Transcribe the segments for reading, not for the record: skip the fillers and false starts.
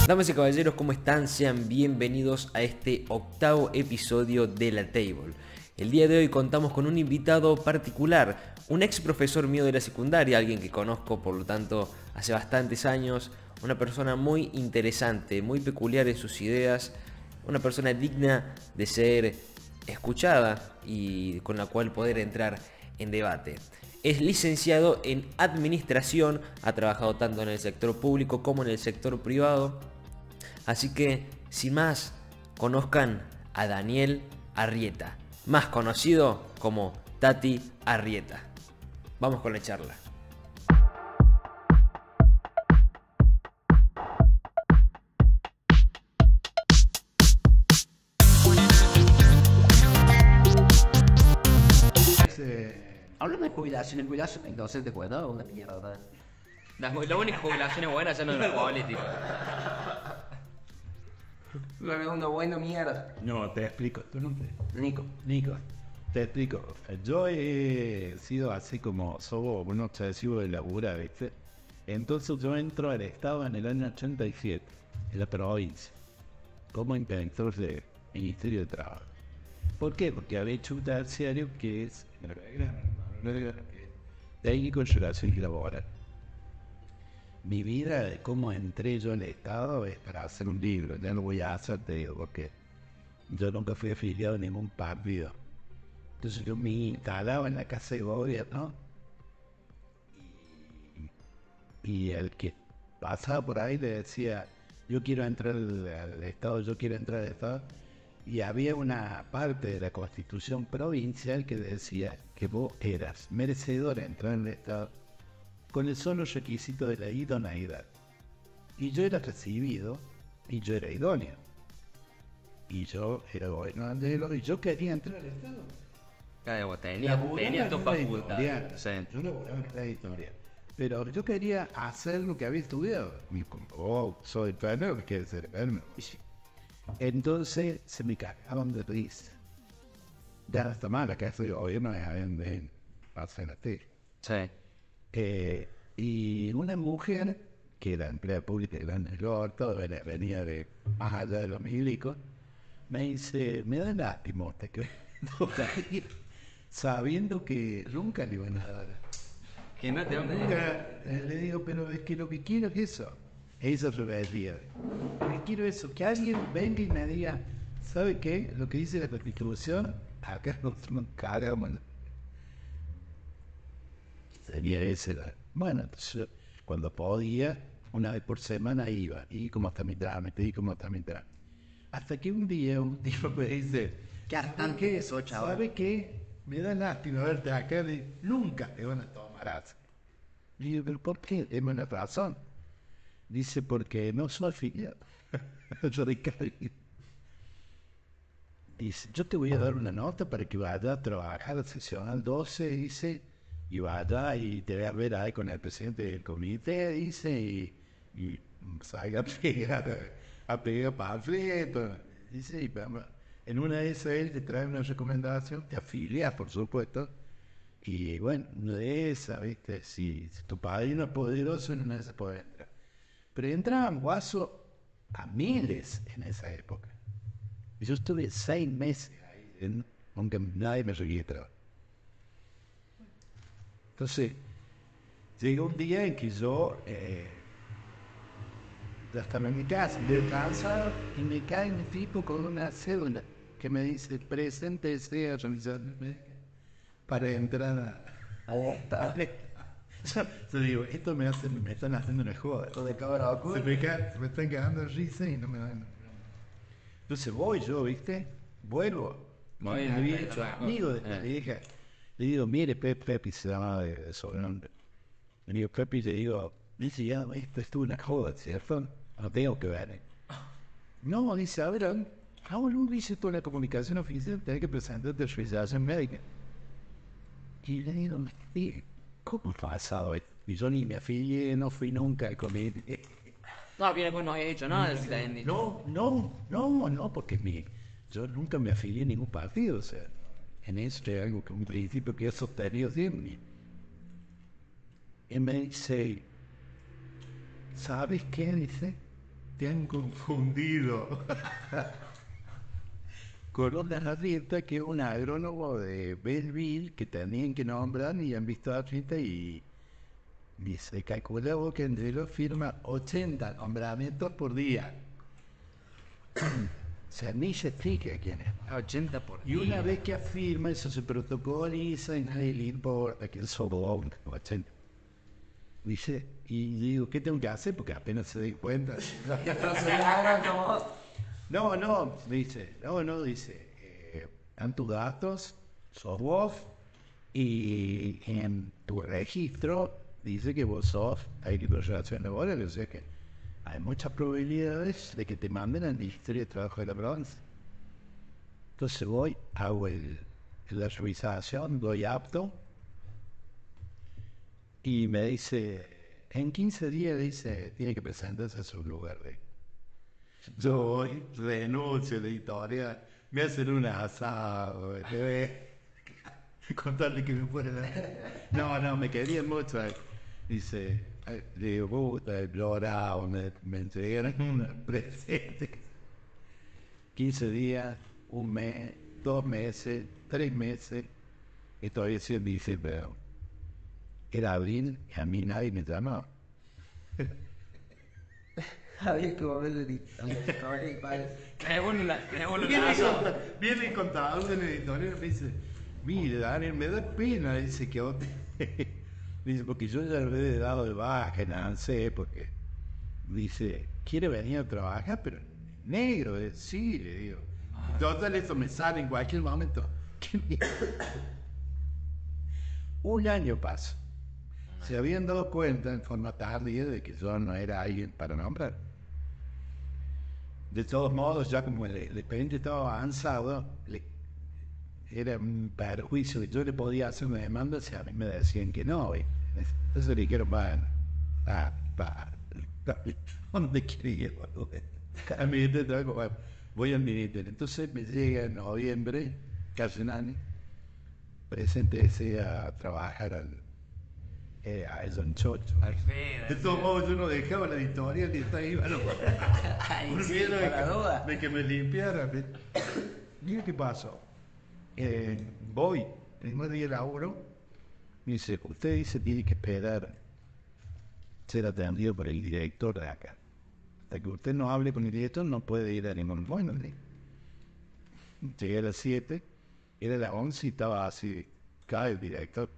Damas y caballeros, ¿cómo están? Sean bienvenidos a este octavo episodio de La Table. El día de hoy contamos con un invitado particular, un ex profesor mío de la secundaria, alguien que conozco por lo tanto hace bastantes años, una persona muy interesante, muy peculiar en sus ideas, una persona digna de ser escuchada y con la cual poder entrar en debate. Es licenciado en administración, ha trabajado tanto en el sector público como en el sector privado. Así que, sin más, conozcan a Daniel Arrieta, más conocido como Tati Arrieta. Vamos con la charla. Hablando de jubilación, entonces te cuesta una mierda. La única jubilación es buena, ya no es la política. Una buena mierda. No, te explico. Tú no te... Nico. Te explico. Yo he sido así como soy un obsesivo de labura, ¿viste? Entonces yo entro al Estado en el año 87, en la provincia, como inspector de Ministerio de Trabajo. ¿Por qué? Porque había hecho un terciario que es técnico en relaciones laborales. Mi vida de cómo entré yo en el Estado es para hacer un libro. Ya lo voy a hacer, te digo, porque yo nunca fui afiliado a ningún partido. Entonces yo me instalaba en la casa de gobierno y el que pasaba por ahí le decía, yo quiero entrar al Estado, yo quiero entrar al Estado. Y había una parte de la Constitución provincial que decía que vos eras merecedor de entrar en el Estado con el solo requisito de la idoneidad. Y yo era recibido y yo era idóneo. Y yo era gobernador y yo quería entrar al Estado. Claro, tenía tu facultad. Sí. Yo laboraba en la historia. Pero yo quería hacer lo que había estudiado. Y como soy enfermero, quiero ser enfermero. Entonces se me cagaban de risa. Ya no está mal, acá estoy gobierno de hacer así. Sí. Y una mujer que era empleada pública de el orto, venía de más allá de los milicos, me dice, me da lástima usted que sabiendo que nunca le iban a dar. Que no te Le digo, pero es que lo que quiero es eso. Esa rebeldía. Lo que quiero es eso, que alguien venga y me diga, ¿sabe qué? Lo que dice la Constitución, acá nos cagamos. Sería ese. Bueno, entonces, cuando podía, una vez por semana iba, y como hasta mi trámite, hasta que un día un tipo me dice, Qué hartante eso, chaval. ¿sabe qué? Me da lástima verte acá, nunca te van a tomar así. Y digo, ¿pero por qué? Es una razón. Dice, porque no soy afiliado. Yo dice, yo te voy a dar una nota para que vayas a trabajar a seccional 12, dice, y vaya y te voy a ver ahí con el presidente del comité, dice, y salga a pegar panfletos. Dice, y en una de esas él te trae una recomendación, te afilias, por supuesto, y bueno, una de esas, ¿viste? Si tu padrino es poderoso, en una de esas puede entrar. Pero entraban guasos a miles en esa época. Y yo estuve 6 meses ahí, aunque nadie me registraba. Entonces, llegó un día en que yo ya estaba en mi casa, descansado, y me cae un tipo con una cédula que me dice, preséntese a revisar para entrar a yo digo, esto me están haciendo una joda. Todo de cabra Se me están cagando de risa y no me dan. Entonces voy yo, ¿viste? Vuelvo. Muy Me había bien. hecho amigo de esta vieja. Le digo, mire, Pepe se llamaba de sobrenombre. Le digo, Pepe, le digo, dice, ya, esto es una joda, ¿cierto? No tengo que ver. No, dice, a ver, ahora no dice toda la comunicación oficial, tenés que presentarte a autorización médica. Y le digo, ¿cómo ha pasado esto? Y yo ni me afilié, no fui nunca al comité. No, viene pues no he hecho nada, si te habían dicho. No, porque yo nunca me afilié a ningún partido, o sea, en eso es algo que un principio que he sostenido siempre. Y me dice, ¿sabes qué? Dice, te han confundido con una Arrieta, que es un agrónomo de Belleville que tenían que nombrar y han visto a Arrieta y se calculó que entre ellos firma 80 nombramientos por día. O sea, ni se explica quién es. 80 por Y una vez que afirma, eso se protocoliza y nadie le importa que él sobró 80. Dice, y digo, ¿qué tengo que hacer? Porque apenas se den cuenta. Dice, dan tus datos, sos vos, y en tu registro dice que vos sos agricultura laboral, o sea que hay muchas probabilidades de que te manden al Ministerio de Trabajo de la provincia. Entonces voy, hago la revisación, doy apto, y me dice, en 15 días, dice, tiene que presentarse a su lugar de... Yo voy, renuncio a la editorial, me hacen un asado, contarle que me fuera. No, me querían mucho. Dice, le digo, puta, lloraba, me entregaron un presente. 15 días, un mes, 2 meses, 3 meses, y todavía se dice, pero era abril y a mí nadie me llamaba. Había que volver de Viene el contador del editorial y me dice, mire, Daniel, me da pena, dice que dice, porque yo ya le he dado de baja en ANSE, porque dice, quiere venir a trabajar, pero negro, sí, le digo. Total, esto me sale en cualquier momento. Un año pasó. Se habían dado cuenta en forma tardía de que yo no era alguien para nombrar. De todos modos, ya como el expediente estaba avanzado, era un perjuicio que yo le podía hacer una demanda si a mí me decían que no. Entonces le dijeron, ¿dónde quería? A mi bueno, voy al ministerio. Entonces me llega en noviembre, casi un año, preséntese a trabajar a eso en Chocho. De todos modos, yo no dejaba la editorial y está ahí, bueno, por miedo de que me limpiara. Mira qué pasó. Voy, el primer día de laburo, me dice, usted dice tiene que esperar ser atendido por el director de acá. Hasta que usted no hable con el director, no puede ir a ningún... Bueno, llegué a las 7, era las 11 y estaba así, cae el director.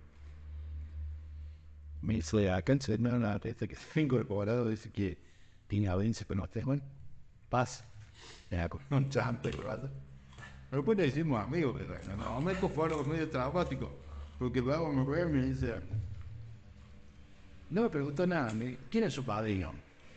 Me dice, acá en Semana Artista que se ha incorporado, dice que tiene audiencia con usted. Bueno, pasa. Ya, con un champe, ¿verdad? Pero pues le decimos amigos, pero no me conformo medio traumático, porque luego me ve y me dice, no me preguntó nada, ¿quién es su padrino?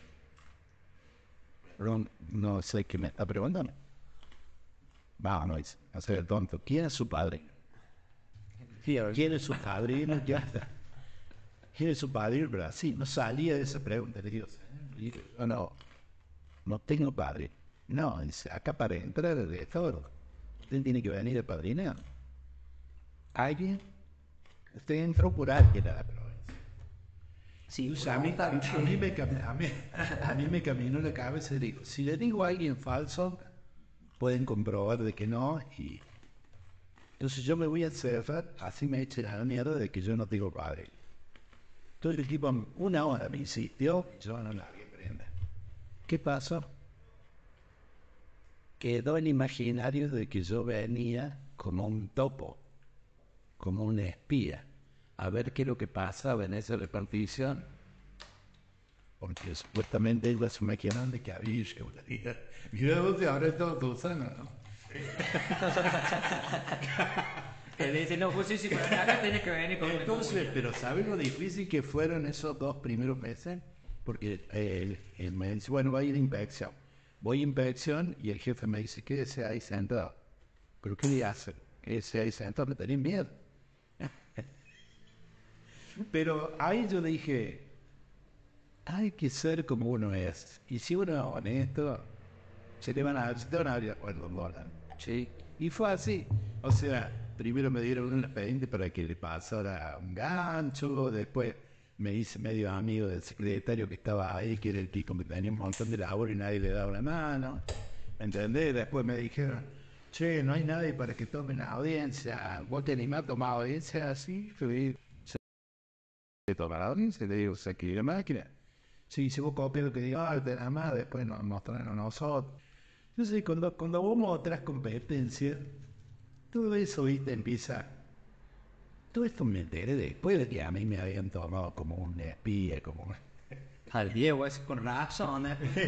Pero no sé qué me está preguntando. No dice, hacer el tonto, ¿quién es su padrino? ¿Quién es su padrino? Ya está. ¿Quién es su padrino? Pero así, no salía de esa pregunta. Le digo, no tengo padre. No, dice, acá para entrar al director, usted tiene que venir a padrinar. ¿Alguien? Usted entró por alguien a la provincia. Sí, o sea, a mí me caminó la cabeza y digo, si le digo a alguien falso, pueden comprobar de que no, y entonces yo me voy a cerrar, así me eche la mierda de que yo no tengo padre. Entonces el tipo 1 hora me insistió, yo no la había prenda. ¿Qué pasó? Quedó el imaginario de que yo venía como un topo, como un espía, a ver qué es lo que pasaba en esa repartición. Porque supuestamente ellos se me quedan de que había irregularidad. Mira vos, ahora es todo Susana, ¿no? Que dice, no, pues sí, pero acá tenés que venir con... Entonces, pero ¿sabes lo difícil que fueron esos 2 primeros meses? Porque él me dice, bueno, va a ir a inspección. Voy a inspección y el jefe me dice, quédese ahí sentado. ¿Pero qué le hacen? Quédese ahí sentado, me tenía miedo. Pero ahí yo dije, hay que ser como uno es. Y si uno es honesto, se te van a abrir acuerdos, ¿verdad? Sí. Y fue así. O sea, primero me dieron un expediente para que le pasara un gancho, después me hice medio amigo del secretario que estaba ahí, que era el tipo que tenía un montón de labor y nadie le daba la mano. ¿Me entendés? Después me dijeron, che, no hay nadie para que tomen la audiencia. ¿Vos te animás a tomar audiencia así? Fui, se toma la audiencia, le digo, saqué la máquina. Sí, si vos copias lo que digo, de nada más, después nos mostraron a nosotros. Entonces, cuando vos mostrás competencia, todo eso, viste, empieza. Todo esto me enteré después de que a mí me habían tomado como un espía, como Al Diego, es con razón,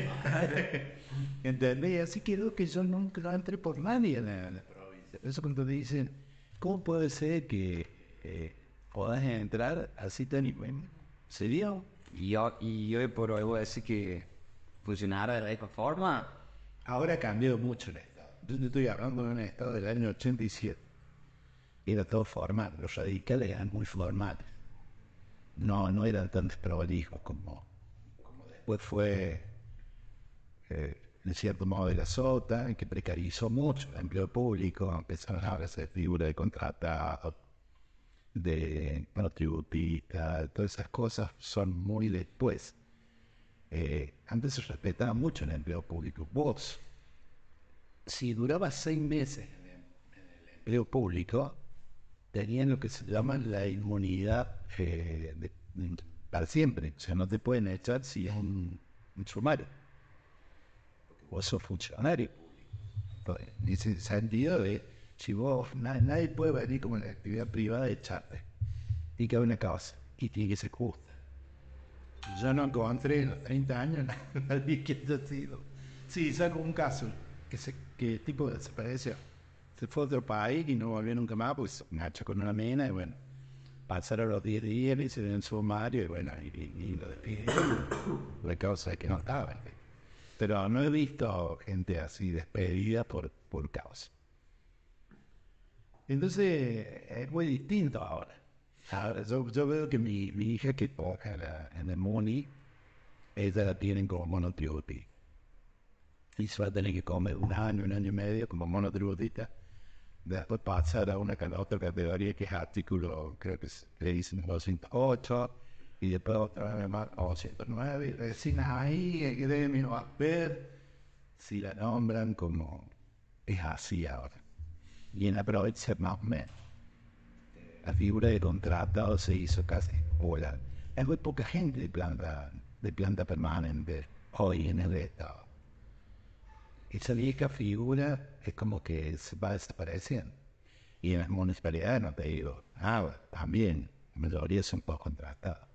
¿entendés? Así quedó que yo nunca no entré por nadie en la provincia. Eso cuando dicen, ¿cómo puede ser que podás entrar así tan ¿se dio? Y hoy por hoy voy a decir que funcionara de esta forma. Ahora ha cambiado mucho el Estado. Yo te estoy hablando de un Estado del año 87. Era todo formal, los radicales eran muy formales. No eran tan desprolijos como después fue, en cierto modo, de la SOTA, que precarizó mucho el empleo público, empezaron a hablarse de figura de contratado, de monotributista, todas esas cosas son muy después. Antes se respetaba mucho el empleo público. Vos, si duraba 6 meses en el empleo público, tenían lo que se llama la inmunidad para siempre. O sea, no te pueden echar si es un sumario. Vos sos funcionario. Entonces, en ese sentido de, si vos, nadie puede venir como en la actividad privada y echarte. Tiene que haber una causa y tiene que ser justa. Yo no encontré en los 30 años nadie que haya sido. Sí, salvo un caso que el tipo desapareció. Se fue a otro país y no volvió nunca más, pues nacho con una mina y bueno, pasaron los 10 días y se dio en sumario y bueno, y lo despidieron. La causa es que no estaba. Pero no he visto gente así despedida por causa. Entonces es muy distinto ahora. Ahora yo veo que mi hija que toca en el MUNI, ella la tienen como monotributista. Y se va a tener que comer un año y medio como monotributista. Después pasar a otra categoría que es artículo, creo que le dicen 208, y después otra vez más 209, y recién ahí el gremio va a ver si la nombran como es así ahora. Y en la provincia más o menos. La figura de contratado se hizo casi bola. Hay muy poca gente de planta permanente hoy en el Estado. Esa vieja figura es como que se va desapareciendo. Y en las municipalidades no te digo, también, la mayoría son todos contratados.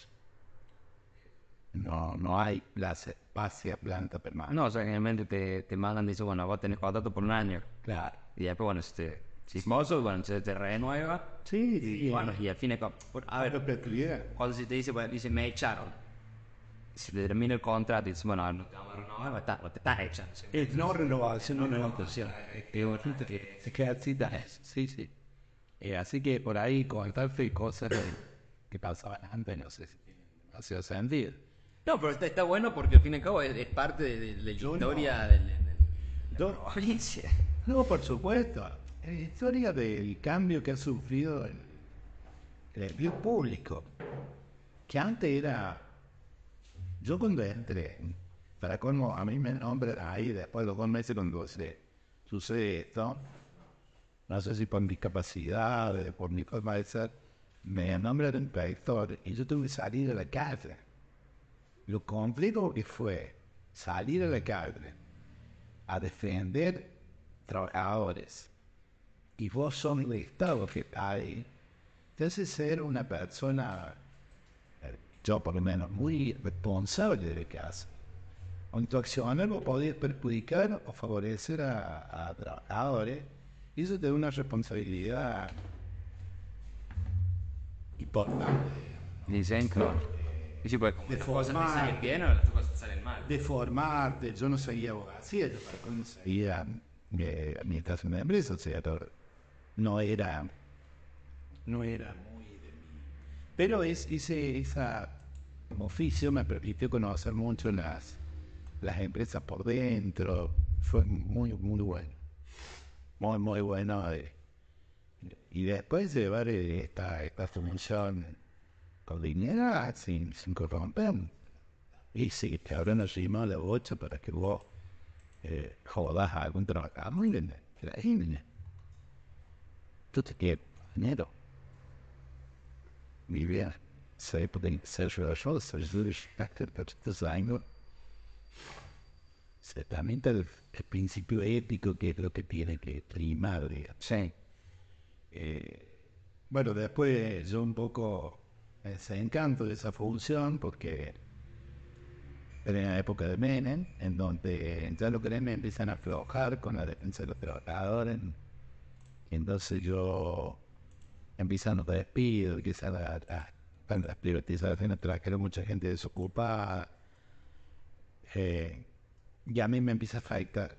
No hay espacio planta permanente. No, o sea, generalmente te mandan y dicen, bueno, vos tenés contrato por un año. Claro. Y después, bueno, si es mozo, bueno, se te renueva. Sí, Y bueno, y al fin y al cabo, a ver, perpetuidad. cuando se te dice, bueno, dice, me echaron. Si te termina el contrato y dices, bueno, no te vamos a renovar, te estás echando. Es no renovación, no renovación. Es que así es. Sí. Así que por ahí contarse cosas que pasaban antes, no sé si tienen demasiado sentido. No, pero está bueno porque al fin y al cabo es parte de la historia de la provincia. No, por supuesto. La historia del cambio que ha sufrido el empleo público. Que antes era. Yo cuando entré, para colmo, a mí me nombran ahí después de los 2 meses cuando sucede esto. No sé si por discapacidad, por mi forma de ser, me nombran inspector y yo tuve que salir de la calle. Lo complejo que fue salir a la calle a defender trabajadores y vos son el Estado que está ahí, te hace ser una persona, yo por lo menos, muy responsable de lo que hace. Con tu accionar vos podés perjudicar o favorecer a trabajadores y eso te da una responsabilidad importante. Dicen que y sí, pues, De las cosas te formar. salen bien o las cosas te salen mal. De formarte, yo no seguía abogacía, yo seguía administración de empresas, o sea, no era muy de mí. Pero esa oficio me permitió conocer mucho las empresas por dentro, fue muy bueno, muy bueno. Y después llevar esta función con dinero, sin corromper. Y si te abren encima la bocha para que vos jodas a algún trabajador, muy increíble. Tú te quieres dinero. Mi vida, se puede ser yo, soy estos años. Ciertamente el principio ético que es lo que tiene que primar, digamos. Sí. Bueno, después yo un poco me desencanto de esa función porque era en la época de Menem, en donde ya los gremios empiezan a aflojar con la defensa de los trabajadores. Entonces yo empiezan los despidos, empiezan las privatizaciones, trajeron mucha gente desocupada. Y a mí me empieza a afectar.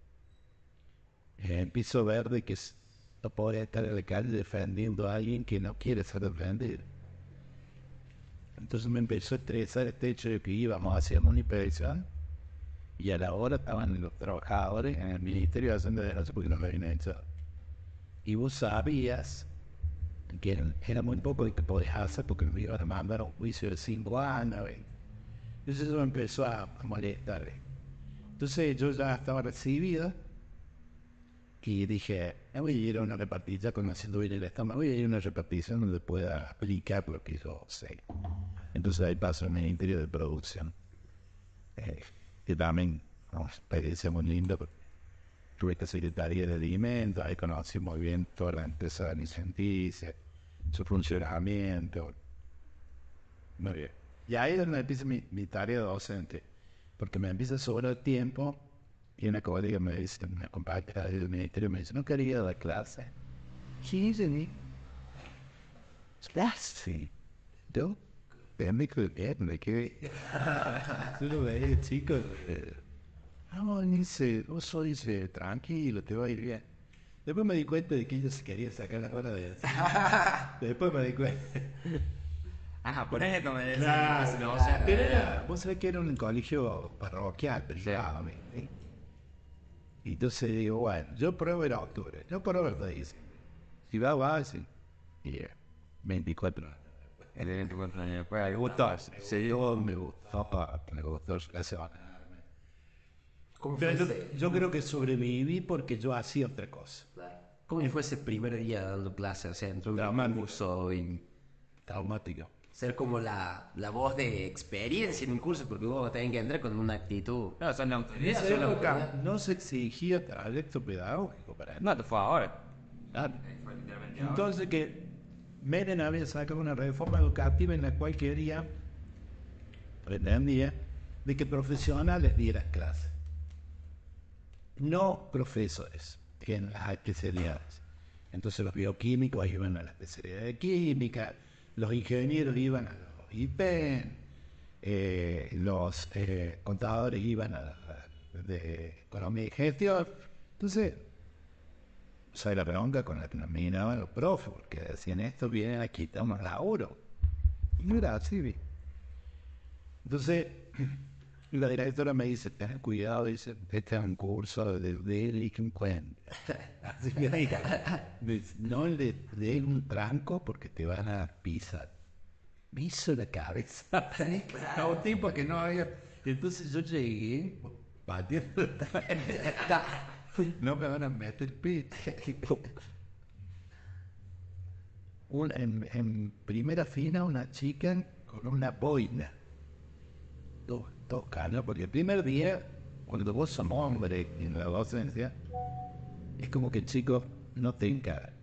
Empiezo a ver de que no podría estar en la calle defendiendo a alguien que no quiere ser defendido. Entonces me empezó a estresar este hecho de que íbamos haciendo una inspección y a la hora estaban los trabajadores en el Ministerio de Hacienda de porque no lo habían hecho. Y vos sabías que era muy poco de que podías hacer porque me iban a mandar a un juicio de 5 años. Entonces eso me empezó a molestar. Entonces yo ya estaba recibido y dije, voy a ir a una repartición, conociendo bien el estómago, voy a ir a una repartición donde pueda aplicar lo que yo sé. Entonces ahí paso al Ministerio de Producción, que también una experiencia muy linda, porque tuve que secretaría de alimentos, ahí conocí muy bien toda la empresa alimenticia, su funcionamiento. Muy bien. Y ahí es donde empieza mi tarea docente, porque me empieza a sobrar tiempo. Y una colega me dice, una compañera del ministerio me dice, ¿no quería dar clase? Sí, sí. Clase. Yo, me de que yo lo veía, chicos. No, dice, vos sos, dice, tranquilo, te va a ir bien. Después me di cuenta de que ella se quería sacar la hora de después me di cuenta. Por eso me Claro, decís. No, vos sabés que era un colegio parroquial, privado, ¿sí? Y entonces digo, bueno, yo pruebo en octubre, yo pruebo el país. Si va, sí. Y 24 años. El 24 años después, hay gustos. Sí. Yo me gustó relacionarme. ¿Cómo Pero fue, yo creo que sobreviví porque yo hacía otra cosa. ¿Cómo fue ese primer día dando clases? O sea, entró un curso y Traumático. ser como la voz de experiencia en un curso, porque vos tenés que entrar con una actitud. No, son la En autoridad. esa época no se exigía trayecto pedagógico para No, te fue ahora. nada. Entonces que Menem había sacado una reforma educativa en la cual quería, pretendía, de que profesionales dieran clases. No profesores, que en las especialidades. Entonces los bioquímicos iban a la especialidad de química, los ingenieros iban a los IPEN, los contadores iban a de economía y gestión. Entonces, ¿sabes la bronca con la que nos miraban los profes? Porque decían, esto vienen a quitarnos laburo. Y no era así, ¿vi? Entonces, la directora me dice, ten cuidado, dice, este es un curso de delincuente. Así que dice, no le den un tranco porque te van a pisar. Me hizo la cabeza. A un tipo que no había. Entonces yo llegué, batiendo. No me van a meter el pito. En primera fila una chica con una boina. Toca, ¿no? Porque el primer día, cuando vos sos hombre en la docencia, es como que el chico no te encara.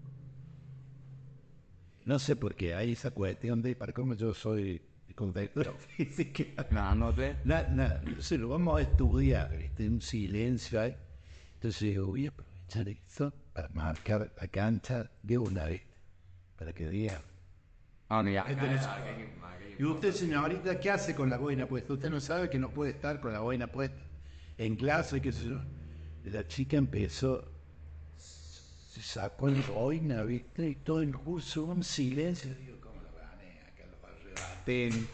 No sé por qué hay esa cuestión de, para cómo yo soy contexto física. No te. Nada, entonces lo vamos a estudiar, ¿viste? Un silencio ahí. Entonces digo, voy a aprovechar esto para marcar la cancha de una vez, para que digan. Ya. Y usted, señorita, ¿qué hace con la boina puesta? Usted no sabe que no puede estar con la boina puesta en clase, qué sé yo. La chica empezó, se sacó el boina, ¿viste? Y todo el curso, un silencio. Digo, ¿cómo lo gané? Acá lo arrebaten.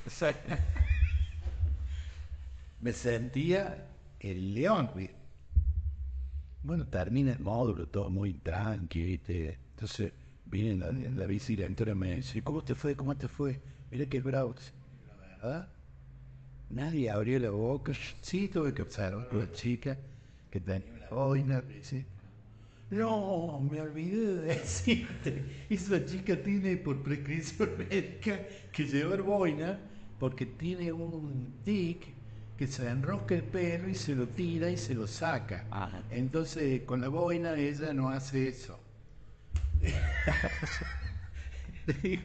Me sentía el león, ¿viste? Bueno, termina el módulo, todo muy tranqui, ¿viste? Entonces, viene la vicedirectora y me dice, ¿cómo te fue? ¿Cómo te fue? mira qué bravo, la verdad. Nadie abrió la boca. Sí, tuve que observar a la chica que tenía una boina. Dice, no, me olvidé de decirte. Esa chica tiene por prescripción médica que llevar boina porque tiene un tic que se enrosca el pelo y se lo tira y se lo saca. Ajá. Entonces, con la boina ella no hace eso. Le digo,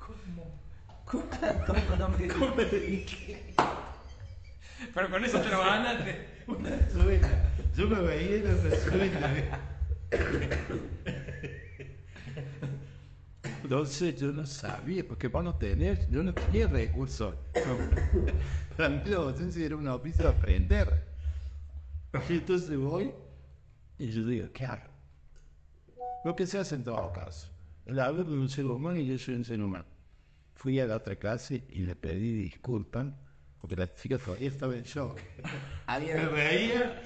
¿cómo me dije? Pero con eso te lo ganaste. Una suena. Yo me veía en una suena. Entonces yo no sabía, porque vos no tenés, yo no tenía recursos. Para mí la docencia era una oficio de aprender. Y entonces voy y yo digo, ¿qué hago? Lo que se hace en todo caso. El hablo de un ser humano y yo soy un ser humano. Fui a la otra clase y le pedí disculpas, porque la chica todavía estaba en shock. Me veía.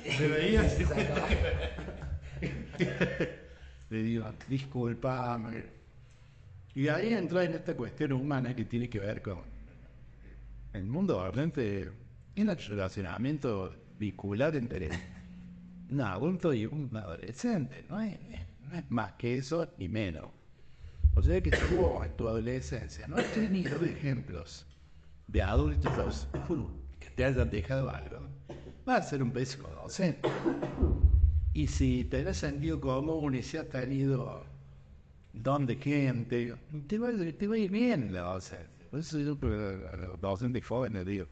Le digo, disculpame. Y ahí entra en esta cuestión humana que tiene que ver con el mundo realmente, en el relacionamiento vincular entre un adulto y un adolescente. No es más que eso ni menos. O sea que tú en tu adolescencia no has tenido ejemplos de adultos que te hayan dejado algo. Vas a ser un pésimo docente. Y si tenés sentido común y si has tenido don de gente, te va a ir bien en la docencia. Por eso yo a los docentes jóvenes digo,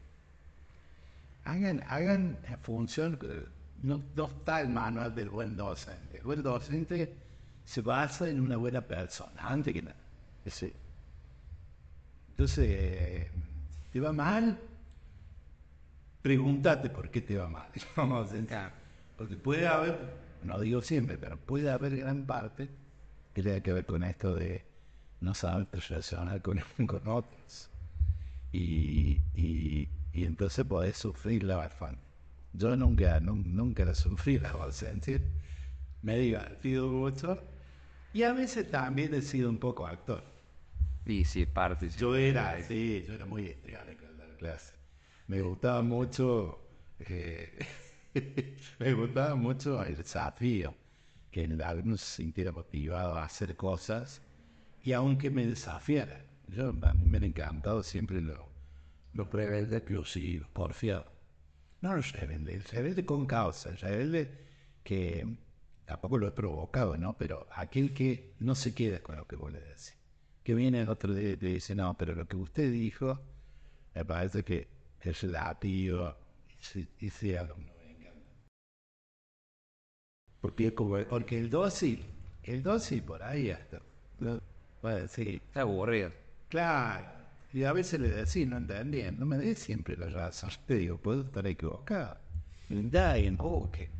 hagan función, no está el manual del buen docente. El buen docente se basa en una buena persona, antes que nada. Sí. Entonces, ¿te va mal? Pregúntate por qué te va mal. Vamos a sentar. Porque puede haber, no digo siempre, pero puede haber gran parte que tenga que ver con esto de no saber relacionar con otros. Y entonces podés sufrir la bastante. Yo nunca la sufrí la docencia. Me he divertido mucho. Y a veces también he sido un poco actor. Sí, parte. Sí. Yo era muy histriónico en la clase. Me gustaba mucho, me gustaba mucho el desafío, que el alumno se sintiera motivado a hacer cosas y aunque me desafiara. A mí me han encantado siempre los rebeldes exclusivos, porfiados. No los rebeldes, el rebelde con causa, el rebelde que tampoco lo he provocado, ¿no? Pero aquel que no se queda con lo que vos le decís. Que viene el otro día y te dice, no, pero lo que usted dijo, me parece que es relativo. Y sí, alumno, me encanta. Porque el dócil por ahí hasta, bueno, sí, Está aburrido. claro. Y a veces le decís, no entendí, no me des siempre la razón. Te digo, puedo estar equivocado. Indaguen, busquen.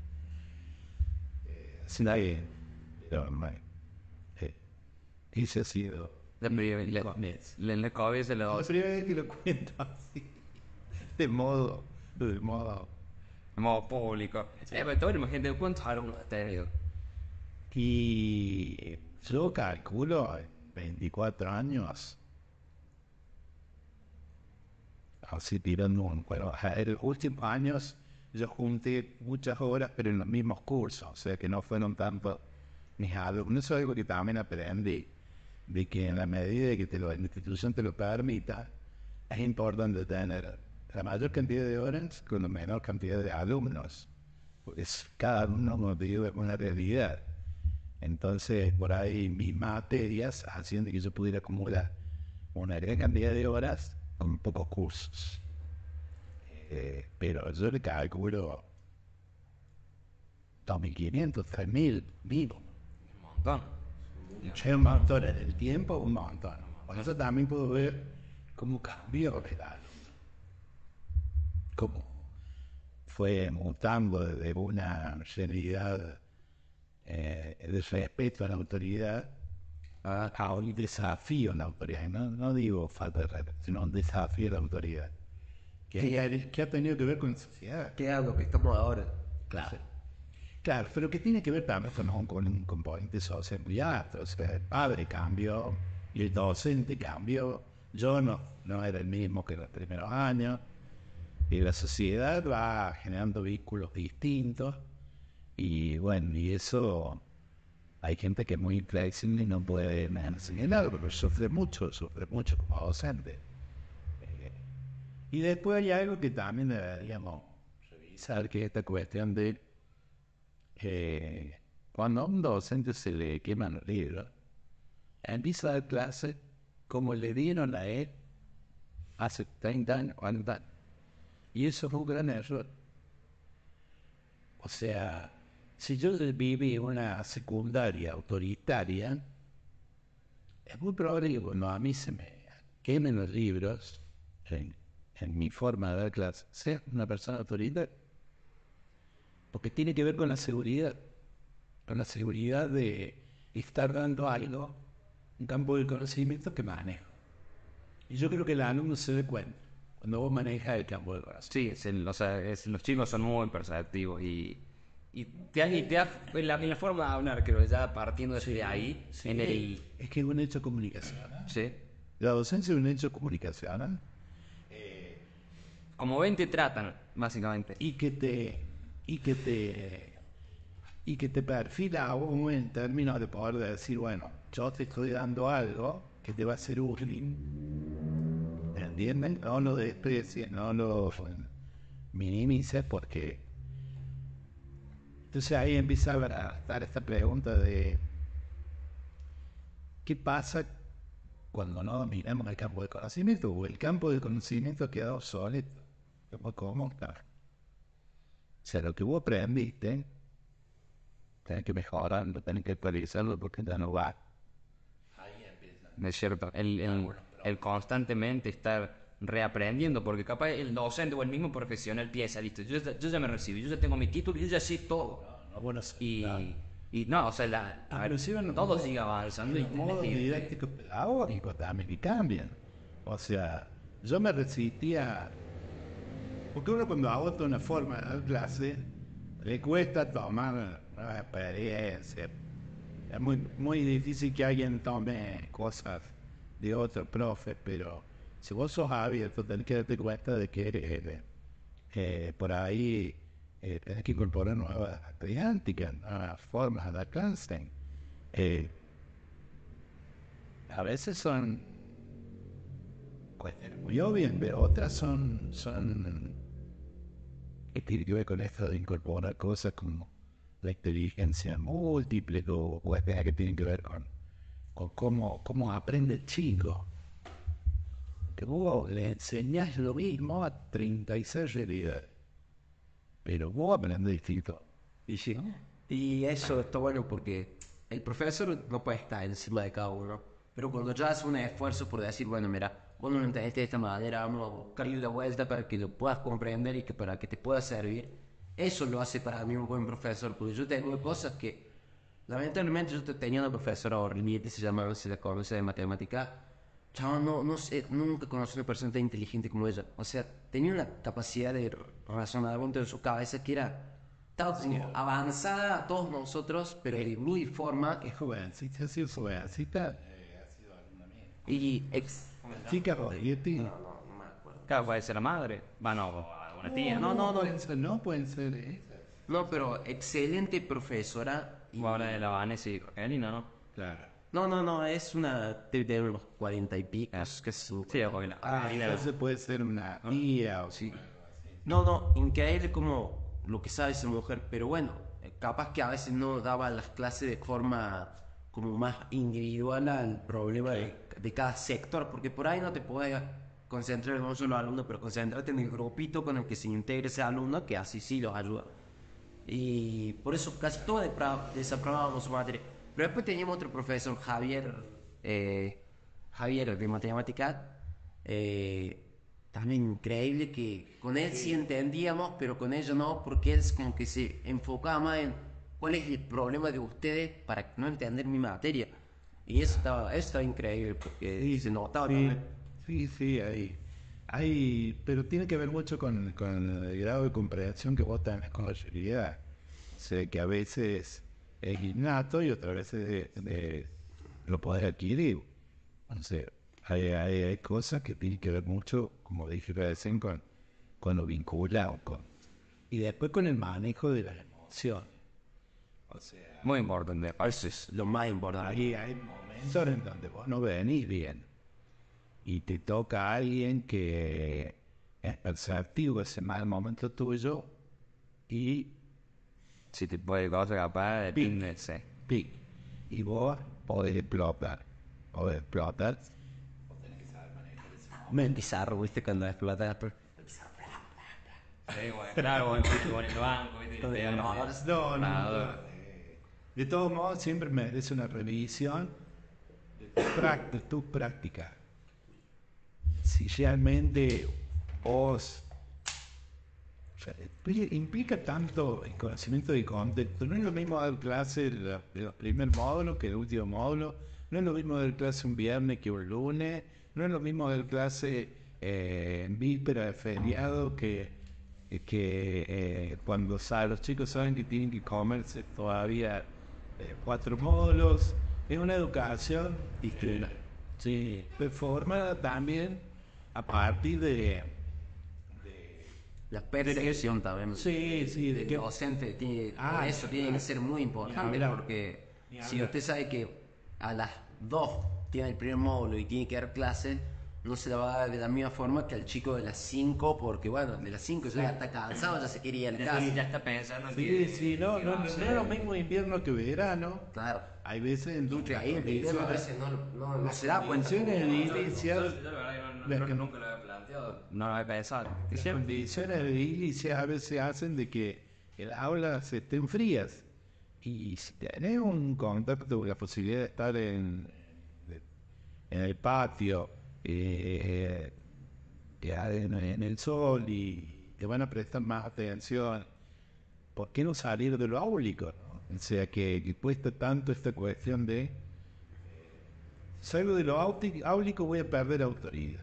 Sí, pero no. Ese ha sido La cabeza le la dos. primera vez que lo cuento así, de modo Modo público. Pero todo imagínate, ¿cuántos alumnos has tenido? y yo calculo 24 años, así tirando bueno, en los últimos años yo junté muchas horas, pero en los mismos cursos, o sea que no fueron tantos mis alumnos. Eso es algo que también aprendí, de que en la medida de que la institución te lo permita, es importante tener la mayor cantidad de horas con la menor cantidad de alumnos, pues cada alumno nos vive una realidad. Entonces, por ahí mis materias hacían de que yo pudiera acumular una gran cantidad de horas con pocos cursos. Pero yo le calculo 2.500, 3.000 vivo. Un montón. C'è un montón en el tiempo, un montón. Por eso también puedo ver cómo cambió el alumno. Cómo fue mutando de una realidad de respeto a la autoridad a un desafío a la autoridad. No digo falta de respeto, sino un desafío a la autoridad. Que ha tenido que ver con la sociedad. ¿Qué hago que estamos ahora? Claro. Claro, pero que tiene que ver también con un componente social muy alto. O sea, el padre cambió y el docente cambió Yo no era el mismo que en los primeros años. Y la sociedad va generando vínculos distintos. Y bueno, y eso hay gente que es muy inflexible y no puede enseñar, pero sufre mucho como docente. Eh, y después hay algo que también deberíamos revisar, que es esta cuestión de cuando a un docente se le queman los libros, empieza a dar clase como le dieron a él hace 30 años, 40 años. Y eso es un gran error. O sea, si yo viví una secundaria autoritaria, es muy probable que cuando a mí se me quemen los libros en mi forma de dar clase, sea una persona autoritaria. Porque tiene que ver con la seguridad de estar dando algo, un campo de conocimiento que manejo. Y yo creo que el alumno se dé cuenta cuando vos manejas el campo de conocimiento. Sí, o sea, los chicos son muy perceptivos y en la forma de hablar, creo, ya partiendo desde ahí, Sí, en el... es que es un hecho comunicacional. Sí. La docencia es un hecho comunicacional Como ven, te tratan, básicamente. y que te y que te perfila a vos en términos de poder decir, bueno, yo te estoy dando algo que te va a ser útil. ¿Entienden? No lo desprecies, no lo minimices porque entonces ahí empieza a estar esta pregunta de ¿qué pasa cuando no dominamos el campo de conocimiento? O el campo de conocimiento ha quedado obsoleto. ¿Cómo está? O sea, lo que vos aprendiste, tenés que mejorarlo, tenés que actualizarlo porque ya no va. Es cierto, el constantemente estar reaprendiendo, porque capaz el docente o el mismo profesional piensa, listo, yo ya me recibí, yo ya tengo mi título, yo ya sé todo. No, bueno, Y, claro. y no, o sea, a ver, Inclusive no- todo sigue avanzando y Los modos didácticos pedagógicos también que cambian. O sea, yo me resistía, porque uno cuando adopta una forma de dar clase, le cuesta tomar nuevas experiencias. Es muy difícil que alguien tome cosas de otro profe, pero si vos sos abierto, tenés que darte cuenta de que por ahí tenés que incorporar nuevas didácticas, nuevas formas de dar clase. Eh, a veces son cuestiones muy obvias, pero otras son que tiene que ver con esto de incorporar cosas como la inteligencia múltiple o cuestiones que tienen que ver con cómo aprende el chico. Que vos le enseñás lo mismo a 36 realidades, pero vos aprendes distinto. Y sí. Y eso está bueno porque el profesor no puede estar encima de cada uno. Pero cuando ya hace un esfuerzo por decir, bueno, mira, vos no lo entendiste de esta manera, vamos a buscarle la vuelta para que lo puedas comprender y que para que te pueda servir. Eso lo hace para mí un buen profesor, porque yo tengo cosas que, lamentablemente, yo tenía una profesora horrible, se llamaba, se la conoce de matemática. Chavo, no sé, nunca conocí una persona tan inteligente como ella. O sea, tenía una capacidad de razonar dentro de su cabeza que estaba como avanzada a todos nosotros, pero de muy forma. Es jovencita, sí, es jovencita. Y Chica Rodríguez. Claro, puede ser la madre, bueno, o alguna tía, ¿no? Pueden ser esas. no, pero excelente profesora. Y, O ahora de la Vanessa y Angelina, ¿no? Claro. no, es una de unos 40 y pico. Es que es Sí, o la Entonces puede ser una tía o sí. No, increíble como lo que sabe esa mujer, pero bueno, capaz que a veces no daba las clases de forma como más individual al problema de cada sector, porque por ahí no te puedes concentrar en un solo alumno, pero concentrarte en el grupito con el que se integre ese alumno, que así sí los ayuda. Y por eso casi todos desaprobábamos su materia. Pero después teníamos otro profesor, Javier de matemática, también increíble que con él sí entendíamos, pero con ella no, porque él es como que se enfocaba más en cuál es el problema de ustedes para no entender mi materia. Y eso estaba increíble, porque se notaba también. Sí, pero tiene que ver mucho con el grado de comprensión que vos tenés con la realidad. O sea, que a veces es innato y otras veces lo podés adquirir. No sé, hay cosas que tienen que ver mucho, como dije recién, con lo vinculado. Y después con el manejo de la emoción. O sea, Muy importante, eso es lo más importante. ahí hay momentos en donde vos no venís bien. Y te toca a alguien que es perceptivo ese mal momento tuyo y Si te puede cosas capaz de Pin. sí. pic. Y vos podés explotar. Podés explotar. Bizarro, ¿viste? Cuando explota. Claro, en el banco, No. De todos modos, siempre merece una revisión de tu práctica. Si realmente vos... o sea, implica tanto el conocimiento de contexto. No es lo mismo dar clase de los primer módulo que el último módulo. No es lo mismo dar clase un viernes que un lunes. No es lo mismo dar clase en víspera de feriado que cuando los chicos saben que tienen que comerse todavía 4 módulos. Es una educación distinta. Sí, formada también a partir de La percepción también. sí, de El que docente tiene, Ah, eso tiene que ser muy importante, Ni hablar. porque Ni si hablar. usted sabe que a las 2 tiene el primer módulo y tiene que dar clase, no se la va a dar de la misma forma que al chico de las 5, porque bueno, de las 5 ya está cansado, ya se quería ir a la casa. Ya está pensando sí, no es lo mismo invierno que verano. Claro. Hay veces en Porque ahí el invierno a veces no se da cuenta. condiciones edilicias, nunca lo había planteado. No lo había pensado. las condiciones edilicias a veces hacen de que el aula se estén frías. Y si tenés un contacto, la posibilidad de estar en el patio, ya en el sol y te van a prestar más atención, ¿por qué no salir de lo áulico? ¿No? O sea, que cuesta tanto esta cuestión de salgo de lo áulico, voy a perder autoridad.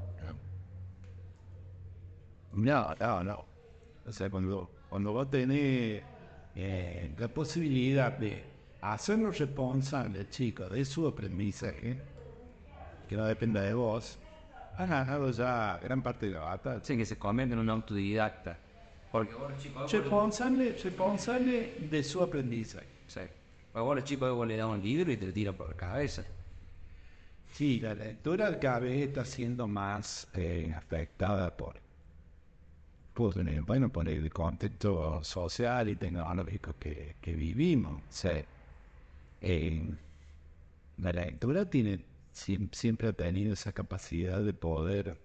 No. O sea, cuando vos tenés la posibilidad de hacerlo responsable al chico de su aprendizaje, que no dependa de vos, has ganado ya gran parte de la batalla. Sí, que se convierte en un autodidacta. Porque vos los chicos... Responsable de su aprendizaje. Sí. Porque vos los chicos vos le das un libro y te lo tiran por la cabeza. Sí, la lectura cada vez está siendo más afectada por el contexto social y tecnológico que vivimos. O sea, la lectura siempre ha tenido esa capacidad de poder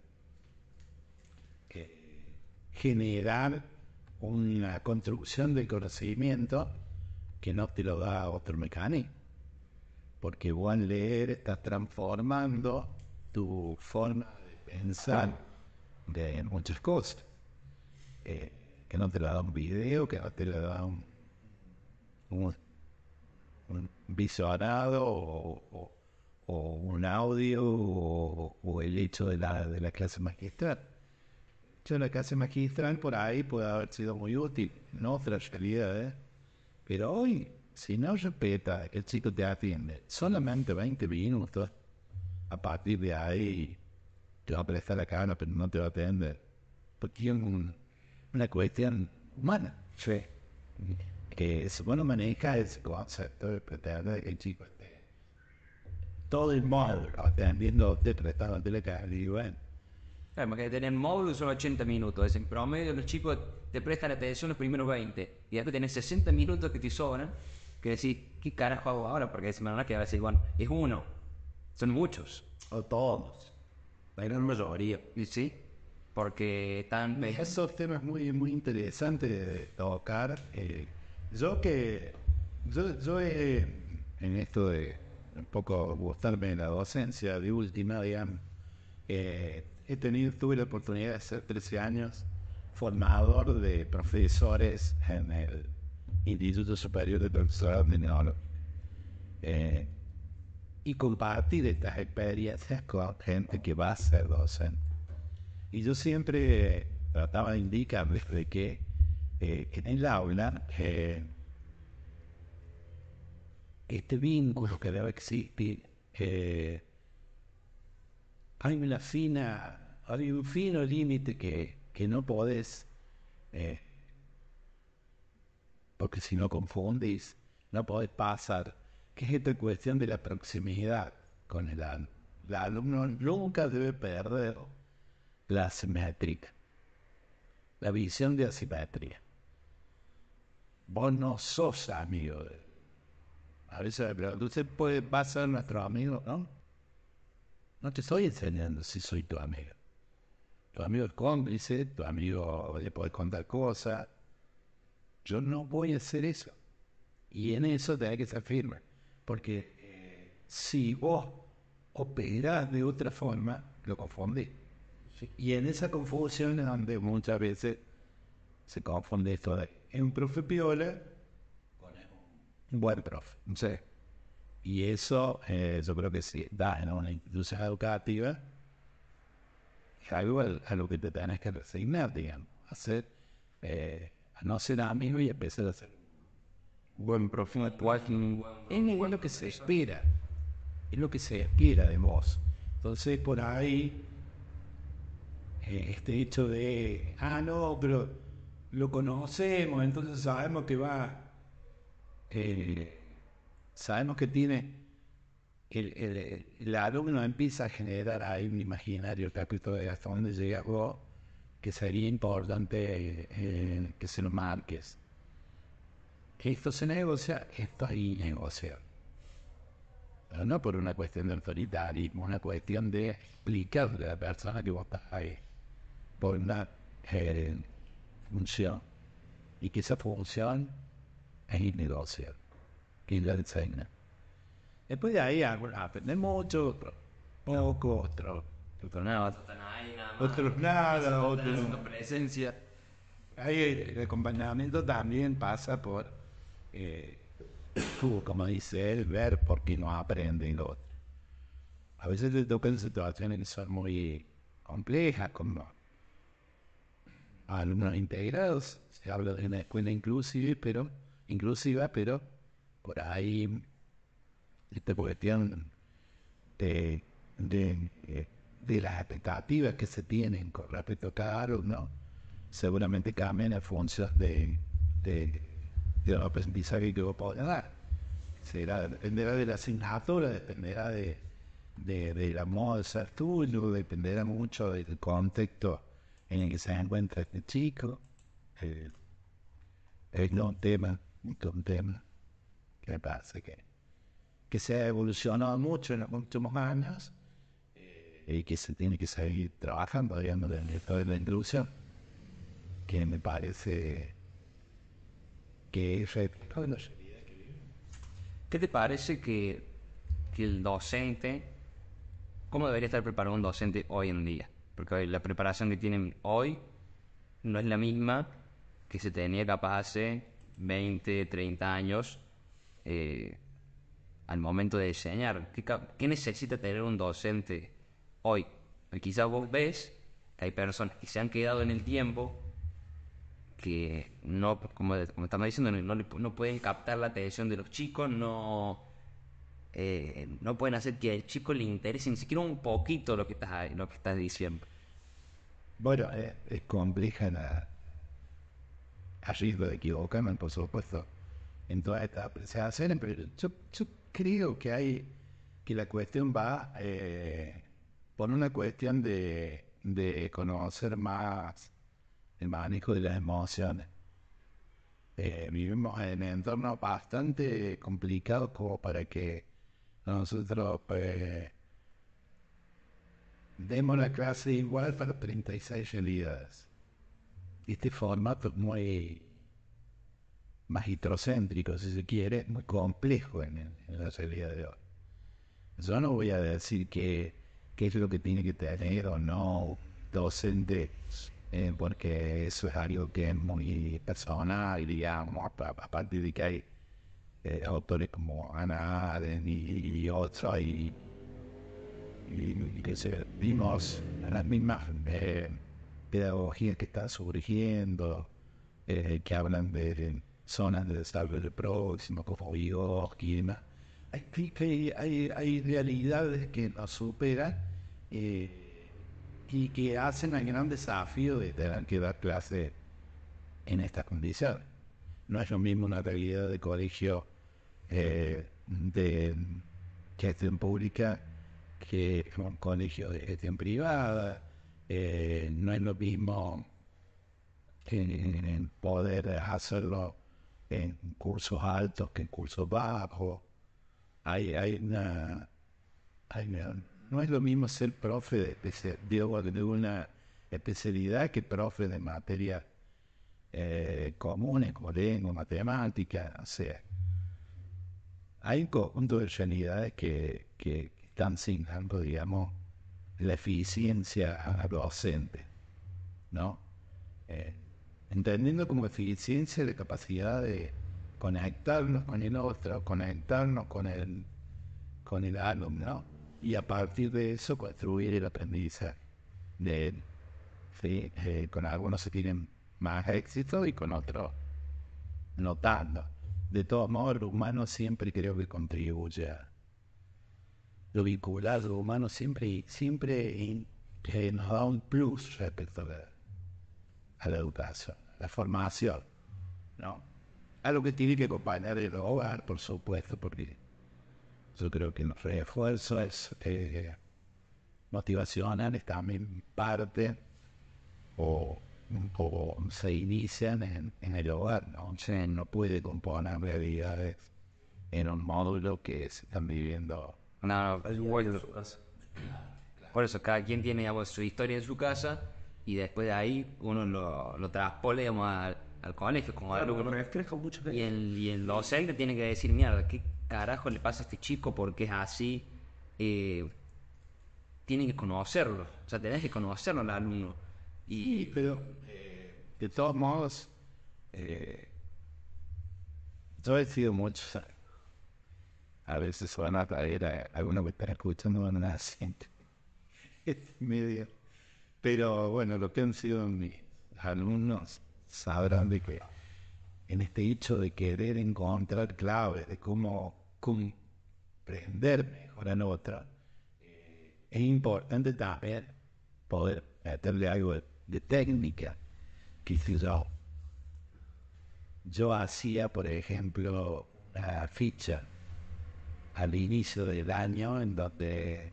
generar una construcción de conocimiento que no te lo da otro mecanismo. Porque vos al leer estás transformando tu forma de pensar de muchas cosas. Que no te la da un video, que no te la da un visionado o un audio o el hecho de la clase magistral. La clase magistral por ahí puede haber sido muy útil en otras realidades, pero hoy, si no respeta que el chico te atiende solamente 20 minutos, a partir de ahí te va a prestar la cara, pero no te va a atender, porque es una cuestión humana. Sí. Que si vos no manejas ese concepto de pretender que el chico esté todo el módulo atendiendo, te prestándote la cara, y bueno, Claro, porque tener módulos son 80 minutos. Es en promedio los chicos te prestan atención los primeros 20. Y después tenés 60 minutos que te sobran. Que decís, ¿qué carajo hago ahora? Porque es verdad que a veces, bueno, es uno. Son muchos. O todos. La gran mayoría. Y sí, porque están... esos temas muy interesantes de tocar. Yo en esto de un poco gustarme de la docencia de última, digamos, tuve la oportunidad de ser 13 años formador de profesores en el Instituto Superior de Profesorado de Neurología. Y compartir estas experiencias con gente que va a ser docente. Y yo siempre trataba de indicarles de que en el aula este vínculo que debe existir hay un fino límite que no podés, porque si no confundís, no podés pasar, que es esta cuestión de la proximidad con el alumno. El alumno nunca debe perder la asimétrica, la visión de asimetría. Vos no sos amigo de él. A veces me pregunto, ¿usted va a ser nuestro amigo? No te estoy enseñando si soy tu amigo. Tu amigo es cómplice, tu amigo le puede contar cosas. Yo no voy a hacer eso. Y en eso tenés que ser firme. Porque si vos operás de otra forma, lo confundís. ¿Sí? Y en esa confusión es donde muchas veces se confunde esto de un profe piola con un buen profe. ¿Sí? Y eso yo creo que sí da en una institución educativa es algo a lo que te tenés que resignar, digamos. A no ser amigo y empezar a ser buen profe. Es lo que se espera. Es lo que se espera de vos. Entonces, por ahí, este hecho de, no, pero lo conocemos, entonces sabemos que sabemos que tiene, el alumno empieza a generar ahí un imaginario respecto de hasta dónde llega vos, que sería importante que se lo marques. Esto se negocia, esto ahí negocia. Pero no por una cuestión de autoritarismo, una cuestión de explicarle a la persona que vos estás ahí por una función. Y que esa función es innegociable, que la enseña. Después de ahí aprender mucho, poco, otros nada, otros presencia. Ahí el acompañamiento también pasa por, como dice él, ver por qué no aprende el otro. A veces te tocan situaciones que son muy complejas, como alumnos integrados. Se habla de una escuela inclusiva, pero por ahí esta cuestión de las expectativas que se tienen con respecto a cada alumno seguramente cambian en función de los aprendizajes que vos podés dar. Dependerá de la asignatura, dependerá del modo de ser tuyo, dependerá mucho del contexto en el que se encuentra este chico. Es un tema que me parece que se ha evolucionado mucho en los últimos años y que se tiene que seguir trabajando, digamos, en esto de la inclusión, que me parece que es reflejo de la realidad que vive. ¿Qué te parece que el docente, cómo debería estar preparado un docente hoy en día? Porque hoy la preparación que tienen hoy no es la misma que se tenía capaz hace 20, 30 años al momento de enseñar. ¿Qué necesita tener un docente hoy? Quizás vos ves que hay personas que se han quedado en el tiempo, que no, como estamos diciendo, no pueden captar la atención de los chicos, no pueden hacer que al chico le interese ni siquiera un poquito lo que estás diciendo. Bueno, es compleja a riesgo de equivocarme, por supuesto, en todas estas apreciaciones, pero yo creo que la cuestión va por una cuestión de conocer más el manejo de las emociones. Vivimos en entornos bastante complicados como para que nosotros demos la clase igual para 36 realidades. Este formato es muy magistrocéntrico, si se quiere, muy complejo en la realidad de hoy. Yo no voy a decir qué es lo que tiene que tener o no docente, porque eso es algo que es muy personal, digamos, aparte de que hay autores como Hannah Arendt y otros, y que vimos las mismas pedagogías que están surgiendo, que hablan de zonas de desarrollo próximo, como Vygotsky y demás. Hay realidades que nos superan y que hacen el gran desafío de tener que dar clase en estas condiciones. No es lo mismo una realidad de colegio de gestión pública que un colegio de gestión privada. No es lo mismo poder hacerlo en cursos altos que en cursos bajos. No es lo mismo ser profe de una especialidad que profe de materias comunes como lengua, matemática, o sea, hay un conjunto de realidades que están signando, digamos, la eficiencia docente, ¿no? Entendiendo como eficiencia la capacidad de conectarnos con el otro, conectarnos con el alumno, y a partir de eso construir el aprendizaje de él. ¿Sí? Con algunos se tienen más éxito y con otros no tanto. De todos modos, lo humano siempre creo que contribuye a lo vincular, lo humano siempre nos da un plus respecto a la educación, a la formación, ¿no? Algo que tiene que acompañar el hogar, por supuesto, porque yo creo que los refuerzos motivacionales también parte o se inician en el hogar, ¿no? O sea, no puede componer realidades en un módulo que se están viviendo. No, por eso cada quien tiene, digamos, su historia en su casa y después de ahí uno lo traspone, digamos, al colegio como algo que refleja mucho que y el docente tiene que decir, mierda, ¿qué carajo le pasa a este chico? ¿Por qué es así? Tienen que conocerlo, o sea, tenés que conocerlo al alumno. Sí, pero de todos modos, yo he sido mucho, a veces van a traer a algunos que están escuchando van a decir, medio. Pero bueno, lo que han sido mis alumnos sabrán de que en este hecho de querer encontrar claves de cómo comprender mejor a otra, es importante también poder meterle algo de técnica. Que si yo hacía, por ejemplo, una ficha al inicio del año en donde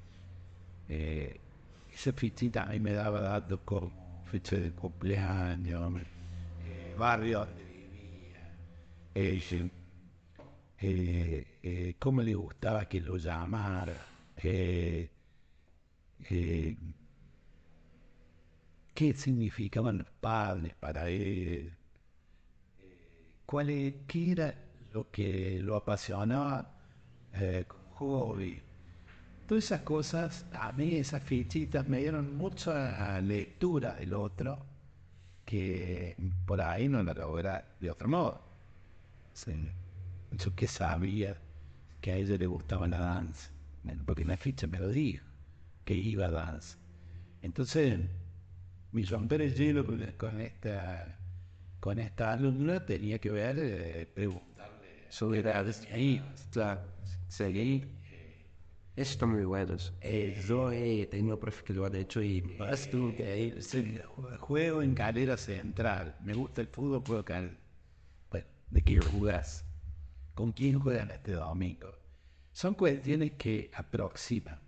esa fichita a mí me daba datos como fecha de cumpleaños, barrio donde vivía, cómo le gustaba que lo llamara, eh, qué significaban los padres para él, qué era lo que lo apasionaba como hobby. Todas esas cosas, a mí esas fichitas me dieron mucha lectura del otro que por ahí no la logra de otro modo. Sí. Yo que sabía que a ella le gustaba la danza, bueno, porque en la ficha me lo dijo, que iba a danza. Entonces, mi romper el hielo con esta alumna tenía que ver, preguntarle sobre la ahí, seguir. Esto muy buenos. Yo he tenido profes que lo han hecho y Juego en calera central. Me gusta el fútbol, juego calera. Bueno, ¿de qué jugás? ¿Con quién juegan este domingo? Son cuestiones que aproximan.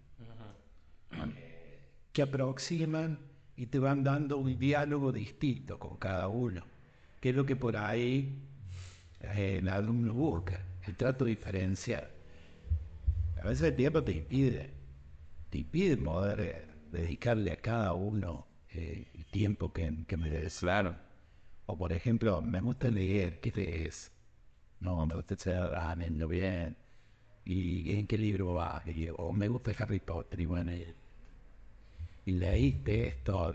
Que aproximan y te van dando un diálogo distinto con cada uno. Que es lo que por ahí el alumno busca. El trato diferencial. A veces el tiempo te impide poder dedicarle a cada uno el tiempo que mereces. Claro. O por ejemplo, me gusta leer, ¿qué lees? No, me gusta estar leyendo bien. ¿Y en qué libro vas? O me gusta Harry Potter, y bueno, y leíste esto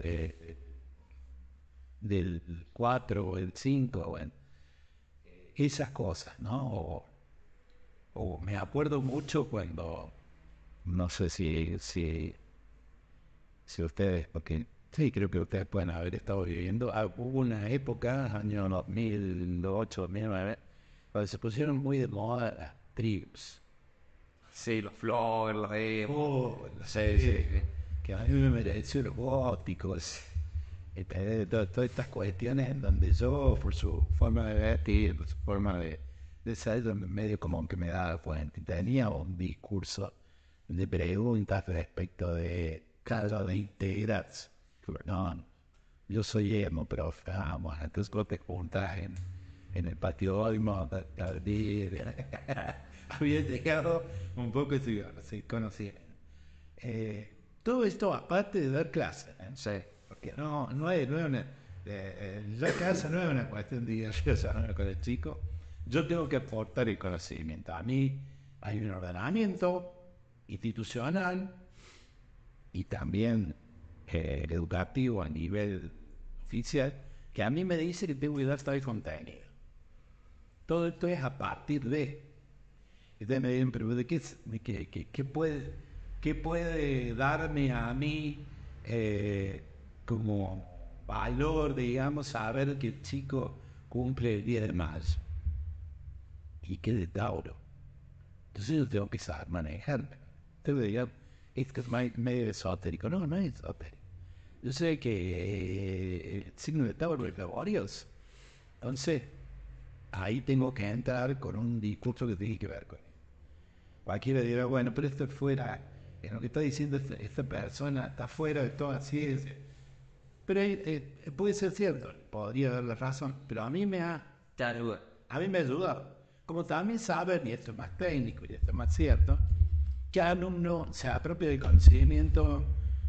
del 4 o el 5, bueno, esas cosas, ¿no? O me acuerdo mucho cuando, no sé si ustedes, porque sí, creo que ustedes pueden haber estado viviendo, hubo una época, año 2008, 2009, cuando se pusieron muy de moda las tribus. Sí, los flores, los Oh, sí. que a mí me mereció los góticos, todas estas cuestiones en donde yo, por su forma de vestir, por su forma de ser, yo medio como que me daba cuenta. Y tenía un discurso de preguntas respecto de cada de integras. No, yo soy emo, profe. Bueno, entonces vos te juntas en el patio Olmo, había llegado un poco así conocido. Todo esto aparte de dar clases, ¿eh? Sí. Porque no es una... la casa no es una cuestión de ir con el chico. Yo tengo que aportar el conocimiento. A mí hay un ordenamiento institucional y también educativo a nivel oficial que a mí me dice que tengo que dar tal contenido. Todo esto es a partir de... Entonces me dicen, pero ¿de qué puede darme a mí como valor, digamos, saber que el chico cumple el 10 de mayo y que es de Tauro? Entonces yo tengo que saber manejarme. Tengo que decir, esto es medio esotérico. No es esotérico. Yo sé que el signo de Tauro es laborioso. Entonces, ahí tengo que entrar con un discurso que tiene que ver con él. Cualquiera dirá, bueno, pero esto es fuera, lo que está diciendo esta persona está fuera de toda ciencia. Pero puede ser cierto, podría dar la razón, pero a mí me ha ayudado. Como también saber, y esto es más técnico y esto es más cierto, que el alumno se apropia del conocimiento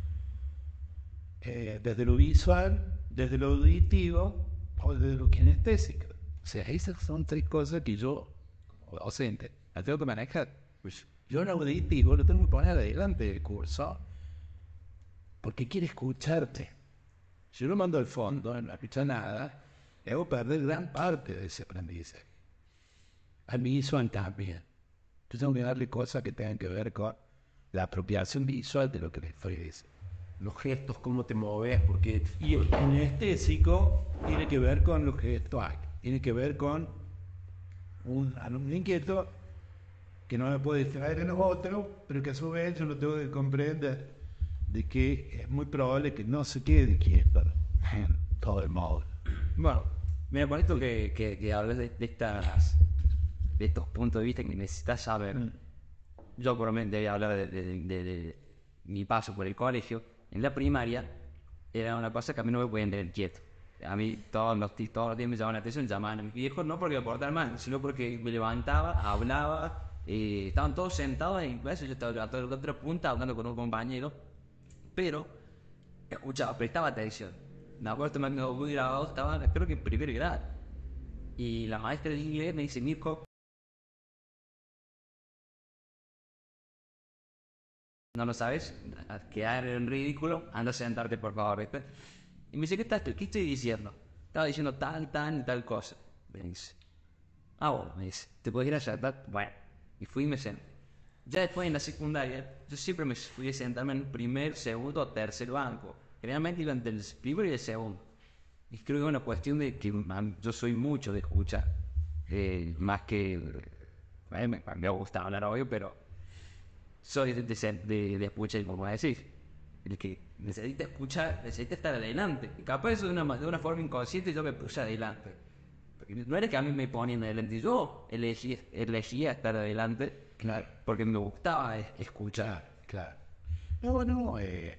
desde lo visual, desde lo auditivo o desde lo kinestésico. O sea, esas son tres cosas que yo, como docente, las tengo que manejar. Pues yo en auditivo lo tengo que poner adelante del curso porque quiere escucharte. Si yo lo mando al fondo, no escucha nada, le hago perder gran parte de ese aprendizaje. Al visual también. Yo tengo que darle cosas que tengan que ver con la apropiación visual de lo que le estoy diciendo. Los gestos, cómo te moves, porque... Y el kinestésico tiene que ver con los gestos, tiene que ver con un alumno inquieto que no me puede distraer en los otros, pero que a su vez yo lo tengo que comprender de que es muy probable que no se quede quieto en todo el módulo. Bueno, mira, con esto que hablas de estos puntos de vista que necesitas saber, yo por lo menos debía hablar de mi paso por el colegio. En la primaria era una cosa que a mí no me podían tener quieto. A mí todos los días me llamaban la atención, llamaban a mis viejos, no porque me portaran mal, sino porque me levantaba, hablaba, estaban todos sentados en clase, yo estaba a la otra punta hablando con un compañero, pero escuchaba, prestaba atención. Me acuerdo que me muy grabado, estaba creo que en primer grado, y la maestra de inglés me dice, Mirko, no lo sabes, a quedar en ridículo, anda a sentarte por favor, ¿viste? Y me dice, ¿qué estoy diciendo? Estaba diciendo tal y tal cosa. Me dice, bueno, me dice, ¿te puedes ir a sentar? Bueno, y fui y me senté. Ya después en la secundaria, yo siempre me fui a sentarme en el primer, segundo o tercer banco. Generalmente iba entre el primero y el segundo. Y creo que es una cuestión de que yo soy mucho de escuchar. Más que... me gusta hablar, obvio, pero soy de escuchar, como decís. El que necesita escuchar, necesita estar adelante. Y capaz eso de una forma inconsciente yo me puse adelante. Porque no era que a mí me ponían adelante, yo elegía estar adelante, Claro. porque me gustaba escuchar. Claro. No,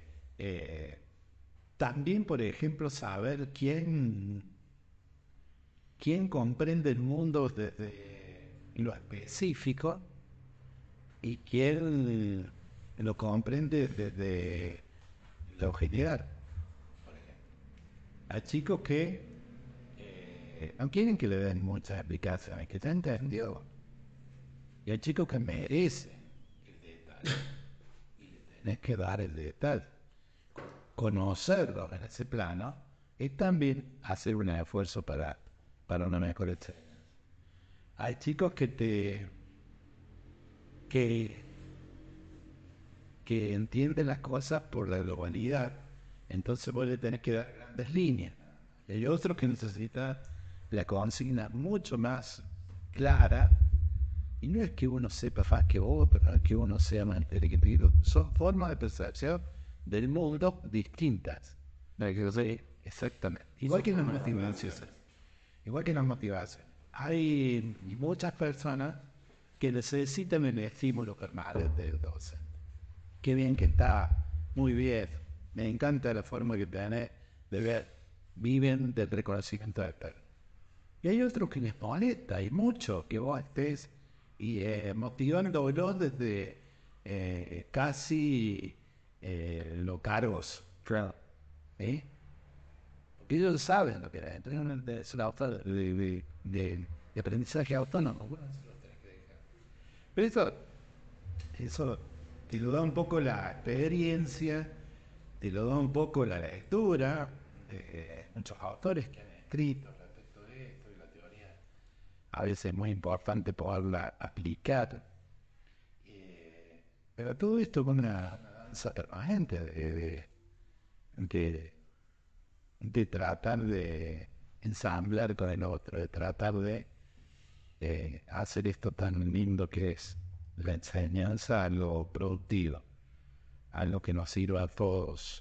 también, por ejemplo, saber quién comprende el mundo desde lo específico y quién lo comprende desde lo general. Hay chicos que no quieren que le den muchas explicaciones, que te entendió. Y hay chicos que merecen el detalle. Y le tenés que dar el detalle. Conocerlos en ese plano es también hacer un esfuerzo para una mejor excelencia. Hay chicos que entienden las cosas por la globalidad, entonces vos le tenés que dar grandes líneas. Y hay otros que necesitan la consigna mucho más clara, y no es que uno sepa más que otro, no es que uno sea más inteligente, son formas de percepción del mundo distintas. Sí, exactamente. Igual que las motivaciones. Igual que las motivaciones. Hay muchas personas que necesitan el estímulo permanente del docente. Qué bien que está, muy bien. Me encanta la forma que tiene de ver, viven del reconocimiento del perro. Y hay otros que les molesta, hay muchos que vos estés y motivándolo desde casi los cargos. ¿Eh? Porque ellos saben lo que es una auto de aprendizaje autónomo. Bueno, eso lo tenés que dejar. Pero eso te lo da un poco la experiencia, te lo da un poco la lectura, muchos autores que han escrito respecto de esto y la teoría. A veces es muy importante poderla aplicar. Pero todo esto con una danza permanente de, de tratar de ensamblar con el otro, de tratar de hacer esto tan lindo que es la enseñanza, algo productivo, algo que nos sirva a todos.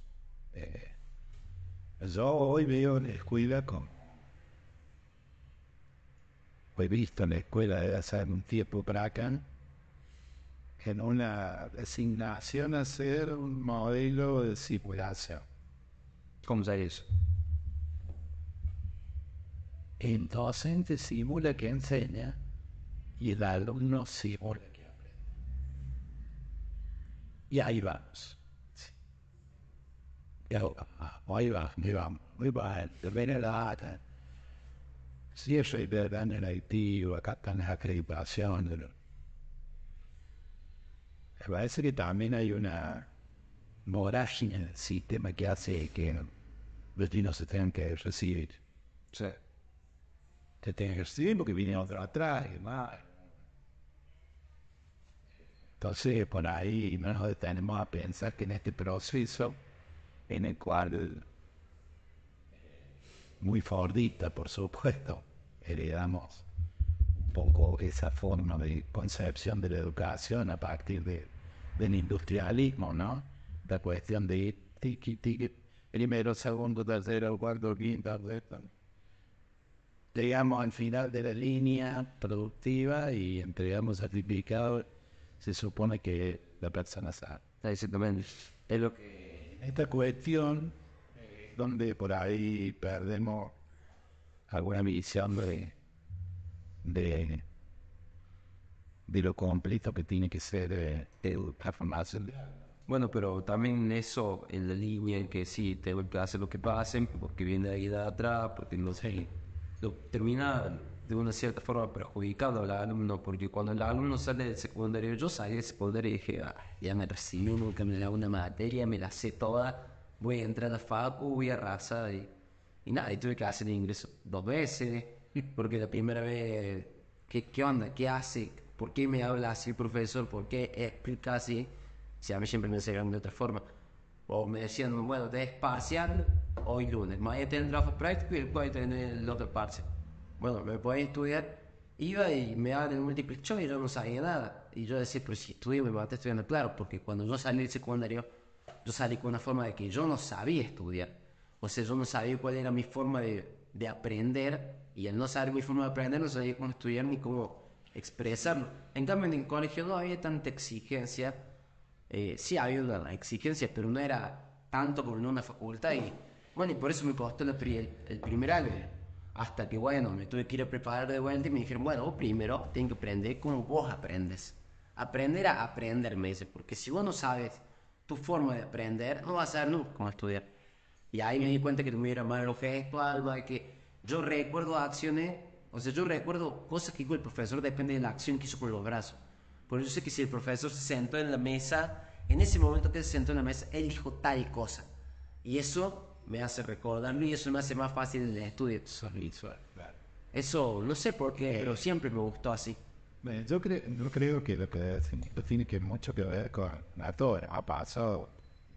Yo hoy veo en la escuela he visto en la escuela de hace un tiempo para acá, en una designación a ser un modelo de simulación. ¿Cómo sería eso? El docente simula que enseña y el alumno simula que aprende. Y ahí vamos. Y ahí va, viene la data. Si eso es verdad en el activo, acá están las acreditaciones. Me parece que también hay una vorágine en el sistema que hace que los niños se tengan que recibir. Sí. Se tengan que recibir porque viene otro atrás y demás. Entonces, por ahí no nos detenemos a pensar que en este proceso, en el cual, muy fordista, por supuesto, heredamos un poco esa forma de concepción de la educación a partir del industrialismo, ¿no? La cuestión de ir tiki, tiki, primero, segundo, tercero, cuarto, quinto, sexto. Llegamos al final de la línea productiva y entregamos certificado. Se supone que la persona sabe. Exactamente. Es lo que... Esta cuestión, donde por ahí perdemos alguna visión de lo completo que tiene que ser la formación. Bueno, pero también eso en la línea en que sí, tengo que hacer lo que pasen, porque viene de ahí de atrás, porque no sé, lo termina de una cierta forma perjudicando al alumno, porque cuando el alumno sale del secundario, yo salí del secundario y dije, ya me recibí, nunca me da una materia, me la sé toda, voy a entrar a la facu, voy a arrasar y nada, y tuve que hacer el ingreso 2 veces, porque la primera vez, ¿qué onda? ¿Qué hace? ¿Por qué me habla así el profesor? ¿Por qué explica así? Si a mí siempre me enseñaron de otra forma. O me decían, bueno, es parcial, hoy lunes, mañana tener el trabajo práctico y después tener el otro parcial. Bueno, me podía estudiar, iba y me daban el multiple choice y yo no sabía nada. Y yo decía, pero si estudio me maté estudiando, claro, porque cuando yo salí del secundario, yo salí con una forma de que yo no sabía estudiar. O sea, yo no sabía cuál era mi forma de aprender, y al no saber mi forma de aprender, no sabía cómo estudiar ni cómo expresarlo. En cambio, en el colegio no había tanta exigencia. Sí había una exigencia, pero no era tanto como en una facultad. Y bueno, y por eso me costó el primer año. Hasta que, bueno, me tuve que ir a preparar de vuelta y me dijeron, bueno, vos primero tenés que aprender como vos aprendes. Aprender a aprender, me dice, porque si vos no sabes tu forma de aprender, no vas a saber nunca cómo estudiar. Y ahí me di cuenta que tuviera mal los gestos, algo de que yo recuerdo acciones, o sea, yo recuerdo cosas que dijo el profesor, depende de la acción que hizo con los brazos. Por eso sé que si el profesor se sentó en la mesa, en ese momento que se sentó en la mesa, él dijo tal cosa. Y eso me hace recordarlo y eso me hace más fácil el estudio. Eso, no sé por qué, pero siempre me gustó así. Yo creo que lo que decimos tiene que mucho que ver con a todo. Ha pasado,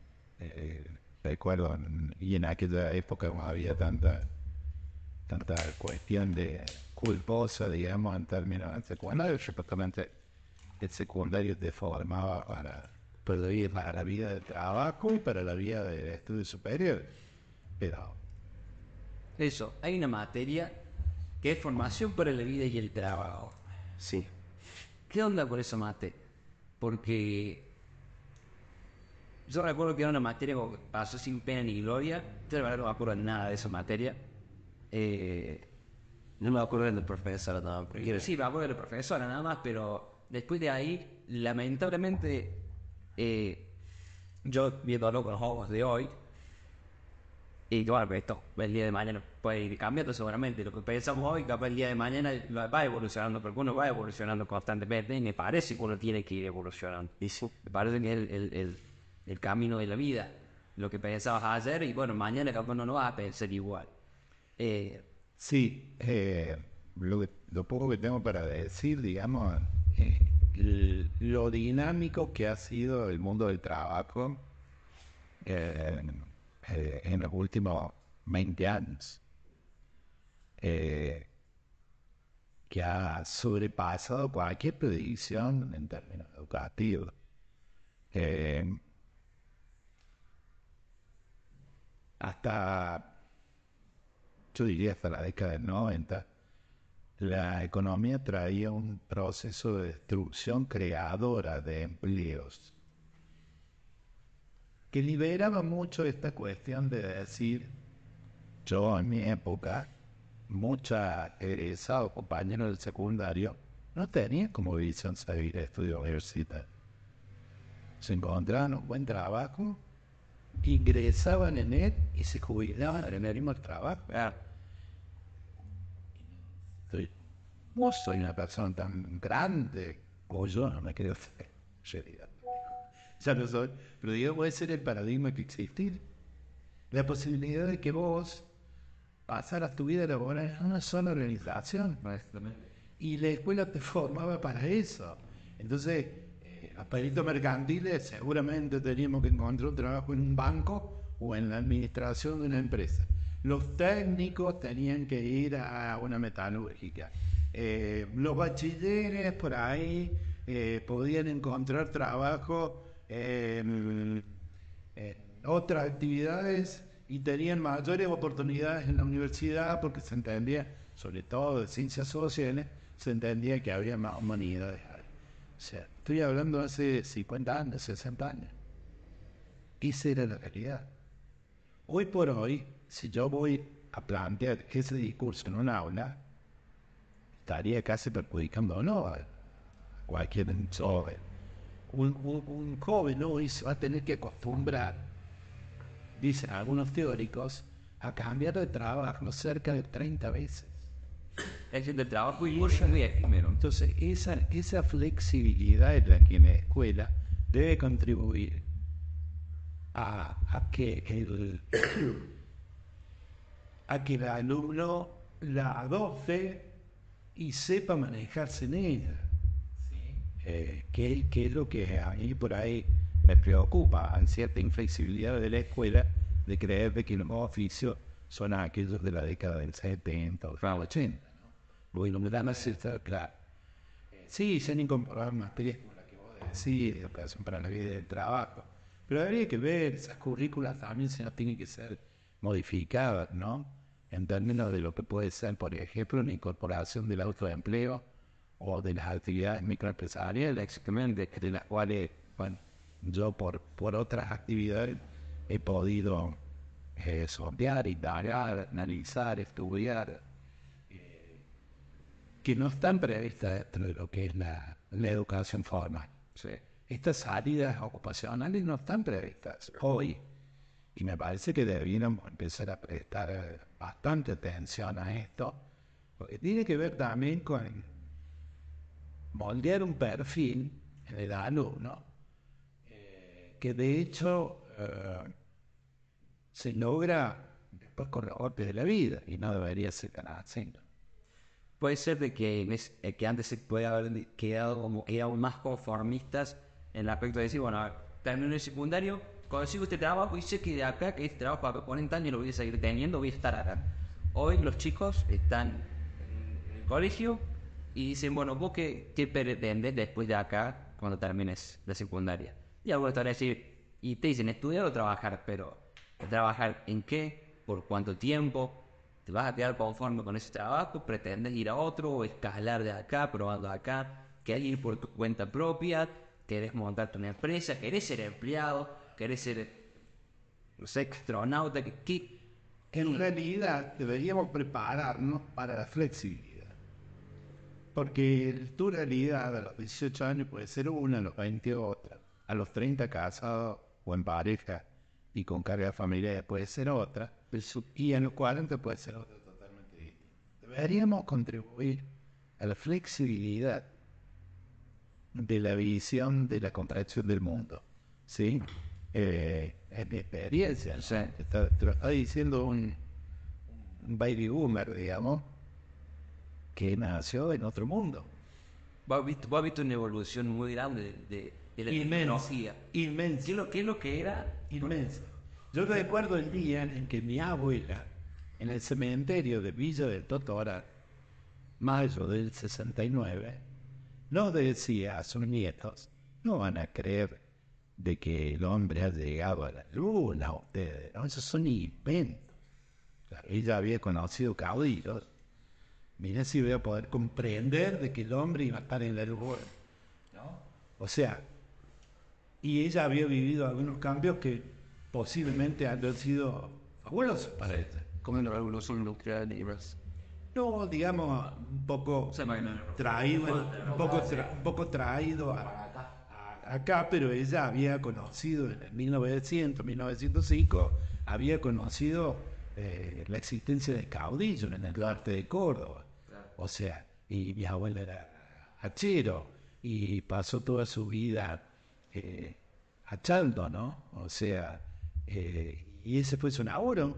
recuerdo, y en aquella época no había tanta cuestión de culposa, digamos, en términos secundarios. Supuestamente el secundario te formaba para la vida del trabajo y para la vida del estudio superior. Pero Eso, hay una materia que es formación para la vida y el trabajo. Sí. ¿Qué onda con esa materia? Porque yo recuerdo que era una materia que pasó sin pena ni gloria. Yo la verdad no me acuerdo de nada de esa materia. No me acuerdo del profesor, no, porque Sí, me acuerdo de la profesora nada más, pero después de ahí, lamentablemente, yo viéndolo con los ojos de hoy, y bueno, esto el día de mañana puede ir cambiando seguramente. Lo que pensamos hoy, capaz el día de mañana va evolucionando, porque uno va evolucionando constantemente y me parece que uno tiene que ir evolucionando. y sí. Me parece que es el camino de la vida. Lo que pensabas ayer y bueno, mañana capaz no vas a pensar igual. sí, lo poco que tengo para decir, digamos, lo dinámico que ha sido el mundo del trabajo en los últimos 20 años, que ha sobrepasado cualquier predicción en términos educativos. Hasta, yo diría hasta la década del 90, la economía traía un proceso de destrucción creadora de empleos que liberaba mucho esta cuestión de decir, yo en mi época, muchos egresados compañeros del secundario no tenían como visión seguir estudios universitarios. Se encontraban un buen trabajo, ingresaban en él y se jubilaban en el mismo trabajo. No soy una persona tan grande como yo, no me creo ser. Ya lo soy, pero digo, puede ser el paradigma que existir. La posibilidad de que vos pasaras tu vida laboral en una sola organización. Y la escuela te formaba para eso. Entonces, los peritos mercantiles seguramente teníamos que encontrar un trabajo en un banco o en la administración de una empresa. Los técnicos tenían que ir a una metalúrgica. Los bachilleres por ahí podían encontrar trabajo en otras actividades y tenían mayores oportunidades en la universidad porque se entendía, sobre todo de ciencias sociales, se entendía que había más humanidades. O sea, estoy hablando hace 50 años, 60 años. Esa era la realidad. Hoy por hoy, si yo voy a plantear ese discurso en un aula, estaría casi perjudicando no a cualquier joven. Un joven hoy se va a tener que acostumbrar, dicen algunos teóricos, a cambiar de trabajo cerca de 30 veces. Es el del trabajo y muy efímero. Entonces, esa flexibilidad en la que la escuela debe contribuir a que el alumno la adopte y sepa manejarse en ella. Que es lo que a mí por ahí me preocupa, hay cierta inflexibilidad de la escuela de creer de que los oficios son aquellos de la década del 70 o del 80. Bueno, me dan a ser claro. Sí, se han incorporado materias como la que vos decís, de educación para la vida y el trabajo, pero habría que ver, esas currículas también se tienen que ser modificadas, ¿no? En términos de lo que puede ser, por ejemplo, la incorporación del autoempleo o de las actividades microempresariales, exactamente, de las cuales, bueno, yo por otras actividades he podido sondear, indagar, analizar, estudiar, que no están previstas dentro de lo que es la educación formal. Sí. Estas salidas ocupacionales no están previstas hoy. Y me parece que deberíamos empezar a prestar bastante atención a esto, porque tiene que ver también con moldear un perfil en el alumno, que de hecho se logra después con los golpes de la vida, y no debería ser tan así, ¿no? Puede ser de que antes se puede haber quedado como aún más conformistas en el aspecto de decir, bueno, a ver, termino el secundario, consigo este trabajo y sé que de acá, que este trabajo para 40 años lo voy a seguir teniendo, voy a estar acá. Hoy los chicos están en el colegio y dicen, bueno, ¿vos qué pretendes después de acá cuando termines la secundaria? Y algunos te van a decir, y te dicen estudiar o trabajar, pero ¿trabajar en qué? ¿Por cuánto tiempo? ¿Te vas a quedar conforme con ese trabajo? ¿Pretendes ir a otro o escalar de acá, probando acá? ¿Querés ir por tu cuenta propia? ¿Querés montarte una empresa? ¿Querés ser empleado? ¿Querés ser, no sé, astronauta? ¿Qué? En realidad deberíamos prepararnos para la flexibilidad. Porque tu realidad a los 18 años puede ser una, a los 20 otra, a los 30 casado o en pareja y con carga familiar puede ser otra, y a los 40 puede ser otra totalmente distinta. Deberíamos contribuir a la flexibilidad de la visión de la comprensión del mundo, ¿sí? Es mi experiencia, ¿no? Sí. Te lo está diciendo un baby boomer, digamos, que nació en otro mundo. Vos has visto una evolución muy grande de la tecnología. Inmensa. ¿Qué es lo que era? Inmensa. Yo recuerdo el día en que mi abuela, en el cementerio de Villa del Totora, mayo del 69, nos decía a sus nietos: no van a creer de que el hombre ha llegado a la luna, ustedes, ¿no? Esos son inventos. Claro, ella había conocido caudillos. Mira si voy a poder comprender de que el hombre iba a estar en la luna, ¿no? O sea, y ella había vivido algunos cambios que posiblemente han sido fabulosos para ella. Como la revolución industrial y más. No, digamos, un poco traído, un poco traído acá, pero ella había conocido en 1900, 1905, había conocido la existencia de caudillos en el norte de Córdoba. O sea, y mi abuela era hachero y pasó toda su vida hachando, ¿no? O sea, y ese fue su laburo.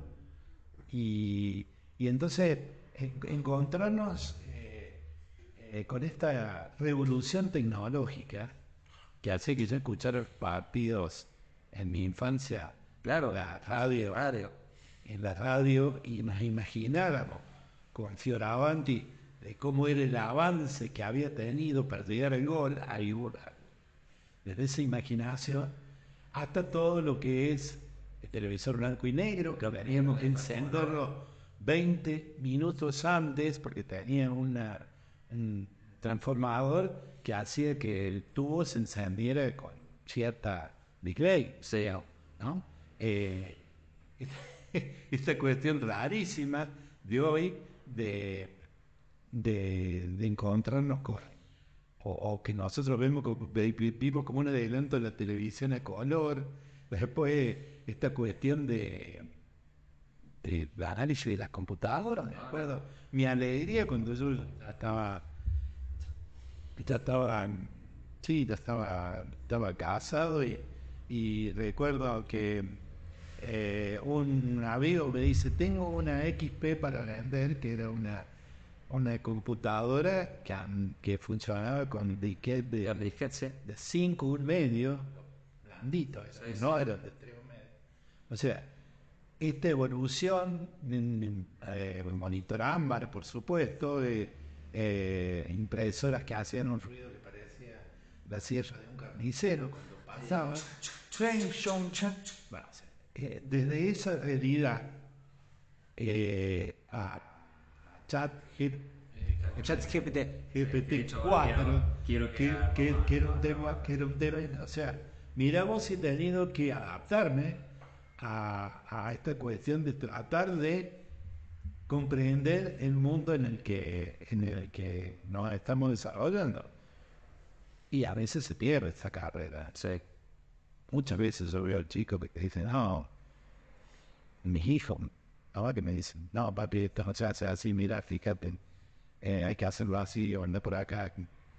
Y entonces encontrarnos con esta revolución tecnológica que hace que yo escuchara partidos en mi infancia, Claro, la radio, en la radio, y nos imagináramos con Fioravanti de cómo era el avance que había tenido para llegar al gol, ahí desde esa imaginación hasta todo lo que es el televisor blanco y negro, que veníamos a encenderlo 20 minutos antes porque tenía un transformador que hacía que el tubo se encendiera con cierta delay, ¿no? Esta cuestión rarísima de hoy de encontrarnos con, o que nosotros vimos como un adelanto de la televisión a color. Después esta cuestión de análisis de las computadoras, me acuerdo. Mi alegría cuando yo estaba casado y recuerdo que un amigo me dice: tengo una XP para vender, que era una computadora que funcionaba con disquete de 5,1 blandito, no era de 3,1. O sea, esta evolución, monitor ámbar, por supuesto, impresoras que hacían un ruido que parecía la sierra de un carnicero cuando pasaba. Bueno, desde esa realidad a GPT-4, que era un tema, o sea, mira, vos he tenido que adaptarme a esta cuestión de tratar de comprender el mundo en el que nos estamos desarrollando. Y a veces se pierde esa carrera. sí. Muchas veces yo veo al chico que te dice: no, mis hijos, ahora que me dicen: no, papi, esto no se hace así, mira, fíjate, hay que hacerlo así o andar por acá.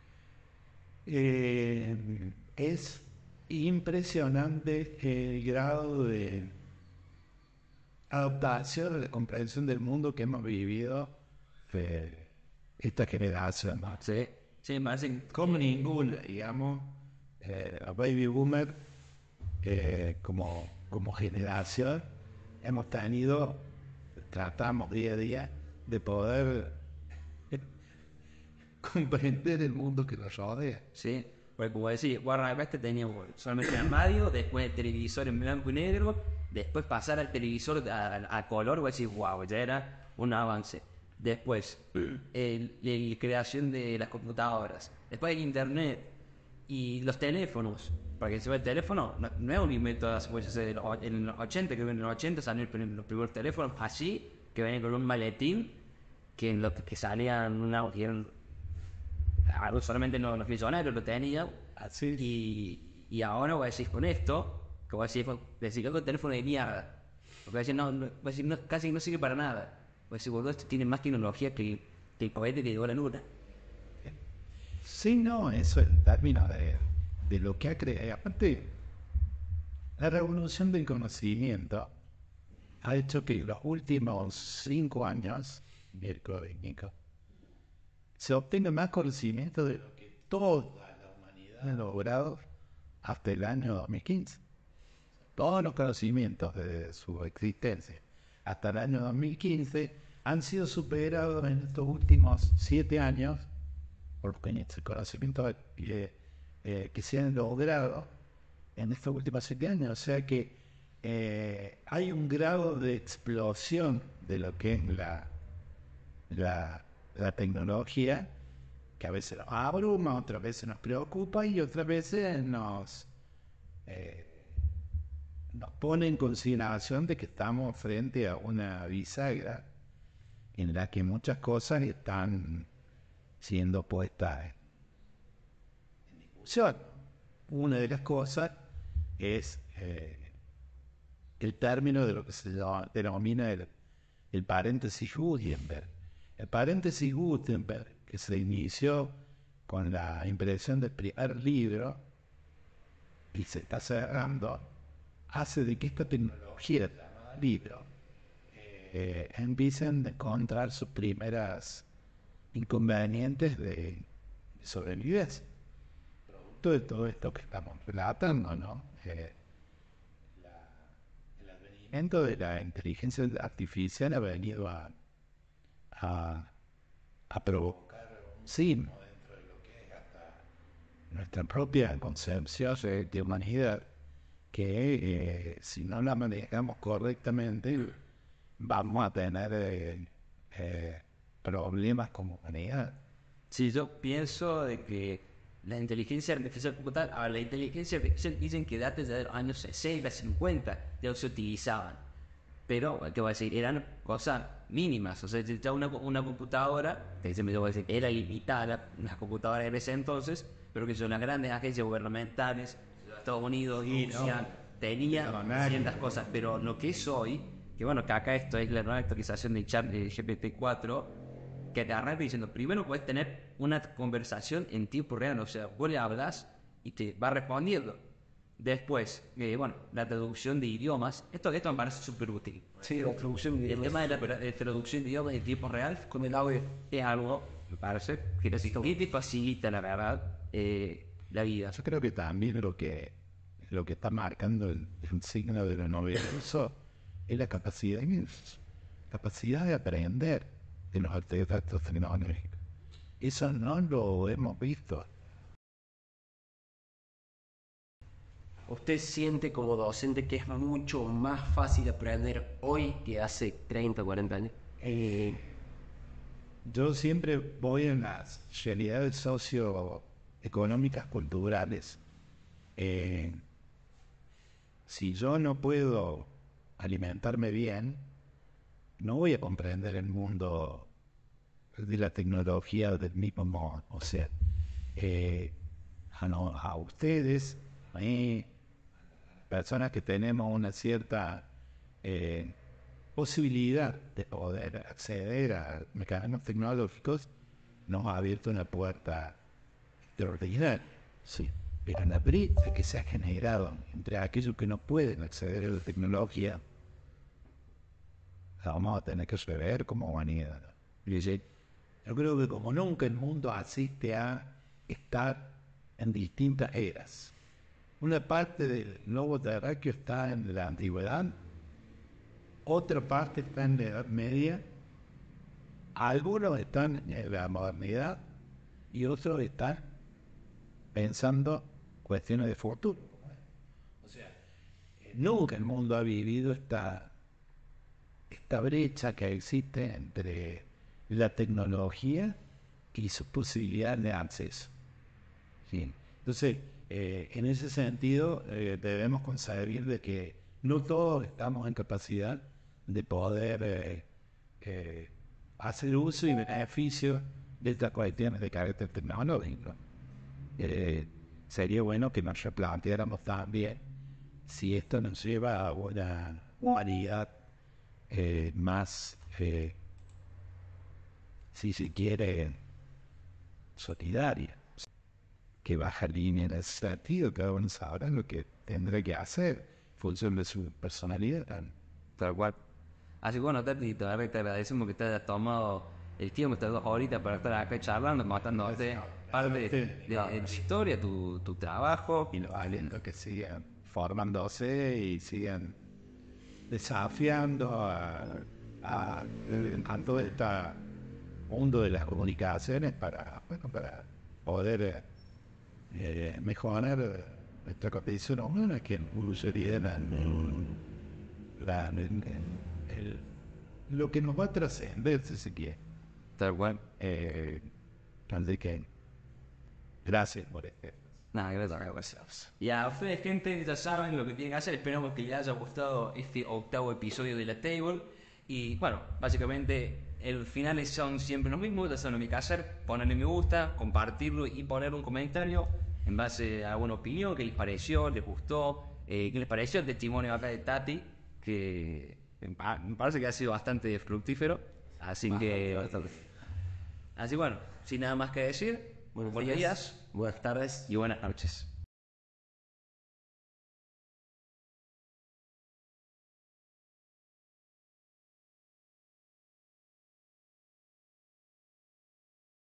Es impresionante el grado de adaptación, de comprensión del mundo que hemos vivido esta generación, ¿no? Sí, sí, me hacen Como ninguna, digamos, a Baby Boomer, como generación, hemos tratamos día a día de poder comprender el mundo que nos rodea. sí. Porque como decís, Warner Bros. Tenía solamente el armadio, después el televisor en blanco y negro, después pasar al televisor a color, vos decís, wow, ya era un avance. Después, la creación de las computadoras, después el internet y los teléfonos. Porque si el teléfono no es un invento en los 80, que en los 80 salieron los primeros teléfonos así, que venían con un maletín, que en lo que salían solamente los millonarios lo tenían. Y ahora voy a decir con esto, que voy a decir que es un teléfono de mierda. Porque voy a decir, voy a decir casi no sirve para nada. Voy a decir, boludo, esto tiene más tecnología que el cohete que llegó a la luna. Sí, no, eso en términos de lo que ha creado. Aparte, la revolución del conocimiento ha hecho que los últimos 5 años, Mirko y Nico, se obtenga más conocimiento de lo que toda la humanidad ha logrado hasta el año 2015. Todos los conocimientos de su existencia hasta el año 2015 han sido superados en estos últimos 7 años por el conocimiento que se han logrado en estos últimos 7 años. O sea que hay un grado de explosión de lo que es la tecnología, que a veces nos abruma, otras veces nos preocupa y otras veces nos pone en consideración de que estamos frente a una bisagra en la que muchas cosas están siendo puestas en discusión. Una de las cosas es el término de lo que se denomina el paréntesis Gutenberg. El paréntesis Gutenberg, que se inició con la impresión del primer libro y se está cerrando, hace de que esta tecnología del libro empiecen a encontrar sus primeras inconvenientes de sobrevivencia. Producto de todo esto que estamos relatando, ¿no? El advenimiento de la inteligencia artificial ha venido a provocar un sismo dentro de lo que es hasta nuestra propia concepción de humanidad, que si no la manejamos correctamente vamos a tener problemas como humanidad. Sí, yo pienso de que la inteligencia artificial computar, la inteligencia artificial dicen que data de los años 60, 50, ya se utilizaban. Pero, ¿qué voy a decir? Eran cosas mínimas. O sea, ya una computadora, que se me voy a decir, era limitada las computadoras en ese entonces, pero que son las grandes agencias gubernamentales, Estados Unidos, Rusia, tenían ciertas cosas. Pero lo que es hoy, que bueno, que acá esto es la nueva actualización de chat de GPT-4, que te arranca diciendo, primero puedes tener una conversación en tiempo real, o sea, vos le hablas y te va respondiendo. Después, bueno, la traducción de idiomas, esto me parece súper útil. Sí, la traducción de El tema de la traducción de idiomas en tiempo real con el audio es algo, me parece, que te facilita, la verdad, la vida. Yo creo que también lo que está marcando el signo de lo novedoso es la capacidad de aprender de los artefactos tecnológicos. Eso no lo hemos visto. ¿Usted siente como docente que es mucho más fácil aprender hoy que hace 30, 40 años? Yo siempre voy en las realidades socioeconómicas culturales. Si yo no puedo alimentarme bien, no voy a comprender el mundo de la tecnología del mismo modo. O sea, a ustedes, a mí, personas que tenemos una cierta posibilidad de poder acceder a mecanismos tecnológicos, nos ha abierto una puerta extraordinaria. Sí. Pero la brecha que se ha generado entre aquellos que no pueden acceder a la tecnología, la vamos a tener que rever como humanidad. Yo creo que como nunca el mundo asiste a estar en distintas eras. Una parte del globo terráqueo está en la antigüedad, otra parte está en la Edad Media, algunos están en la modernidad y otros están pensando cuestiones de futuro. O sea, nunca el mundo ha vivido esta brecha que existe entre la tecnología y su posibilidad de acceso. ¿Sí? Entonces, en ese sentido, debemos concebir de que no todos estamos en capacidad de poder hacer uso y beneficio de estas cuestiones de carácter tecnológico. Sería bueno que nos replanteáramos también si esto nos lleva a una humanidad más, si se quiere, solidaria, que baja línea en ese sentido. Cada uno sabrá lo que tendrá que hacer en función de su personalidad. Tal cual. Así que bueno, Tati, te agradecemos que te hayas tomado el tiempo, estas 2 horitas para estar acá charlando, contándote parte de la historia, tu trabajo. Y los alientos que sigan formándose y sigan desafiando a todo este mundo de las comunicaciones para poder mejorar nuestra condición humana, que evolucionaría lo que nos va a trascender, si se quiere. Tal cual. Así que gracias por este. Nada, gracias. Y a ustedes, gente, ya saben lo que tienen que hacer. Esperamos que les haya gustado este 8º episodio de La Table. Y bueno, básicamente los finales son siempre los mismos. Ya saben lo que hay que hacer: ponerle me gusta, compartirlo y poner un comentario en base a alguna opinión. ¿Qué les pareció? ¿Les gustó? ¿Qué les pareció el testimonio acá de Tati? Que me parece que ha sido bastante fructífero. Así que bueno, sin nada más que decir, buenos días, Buenas tardes. y buenas noches.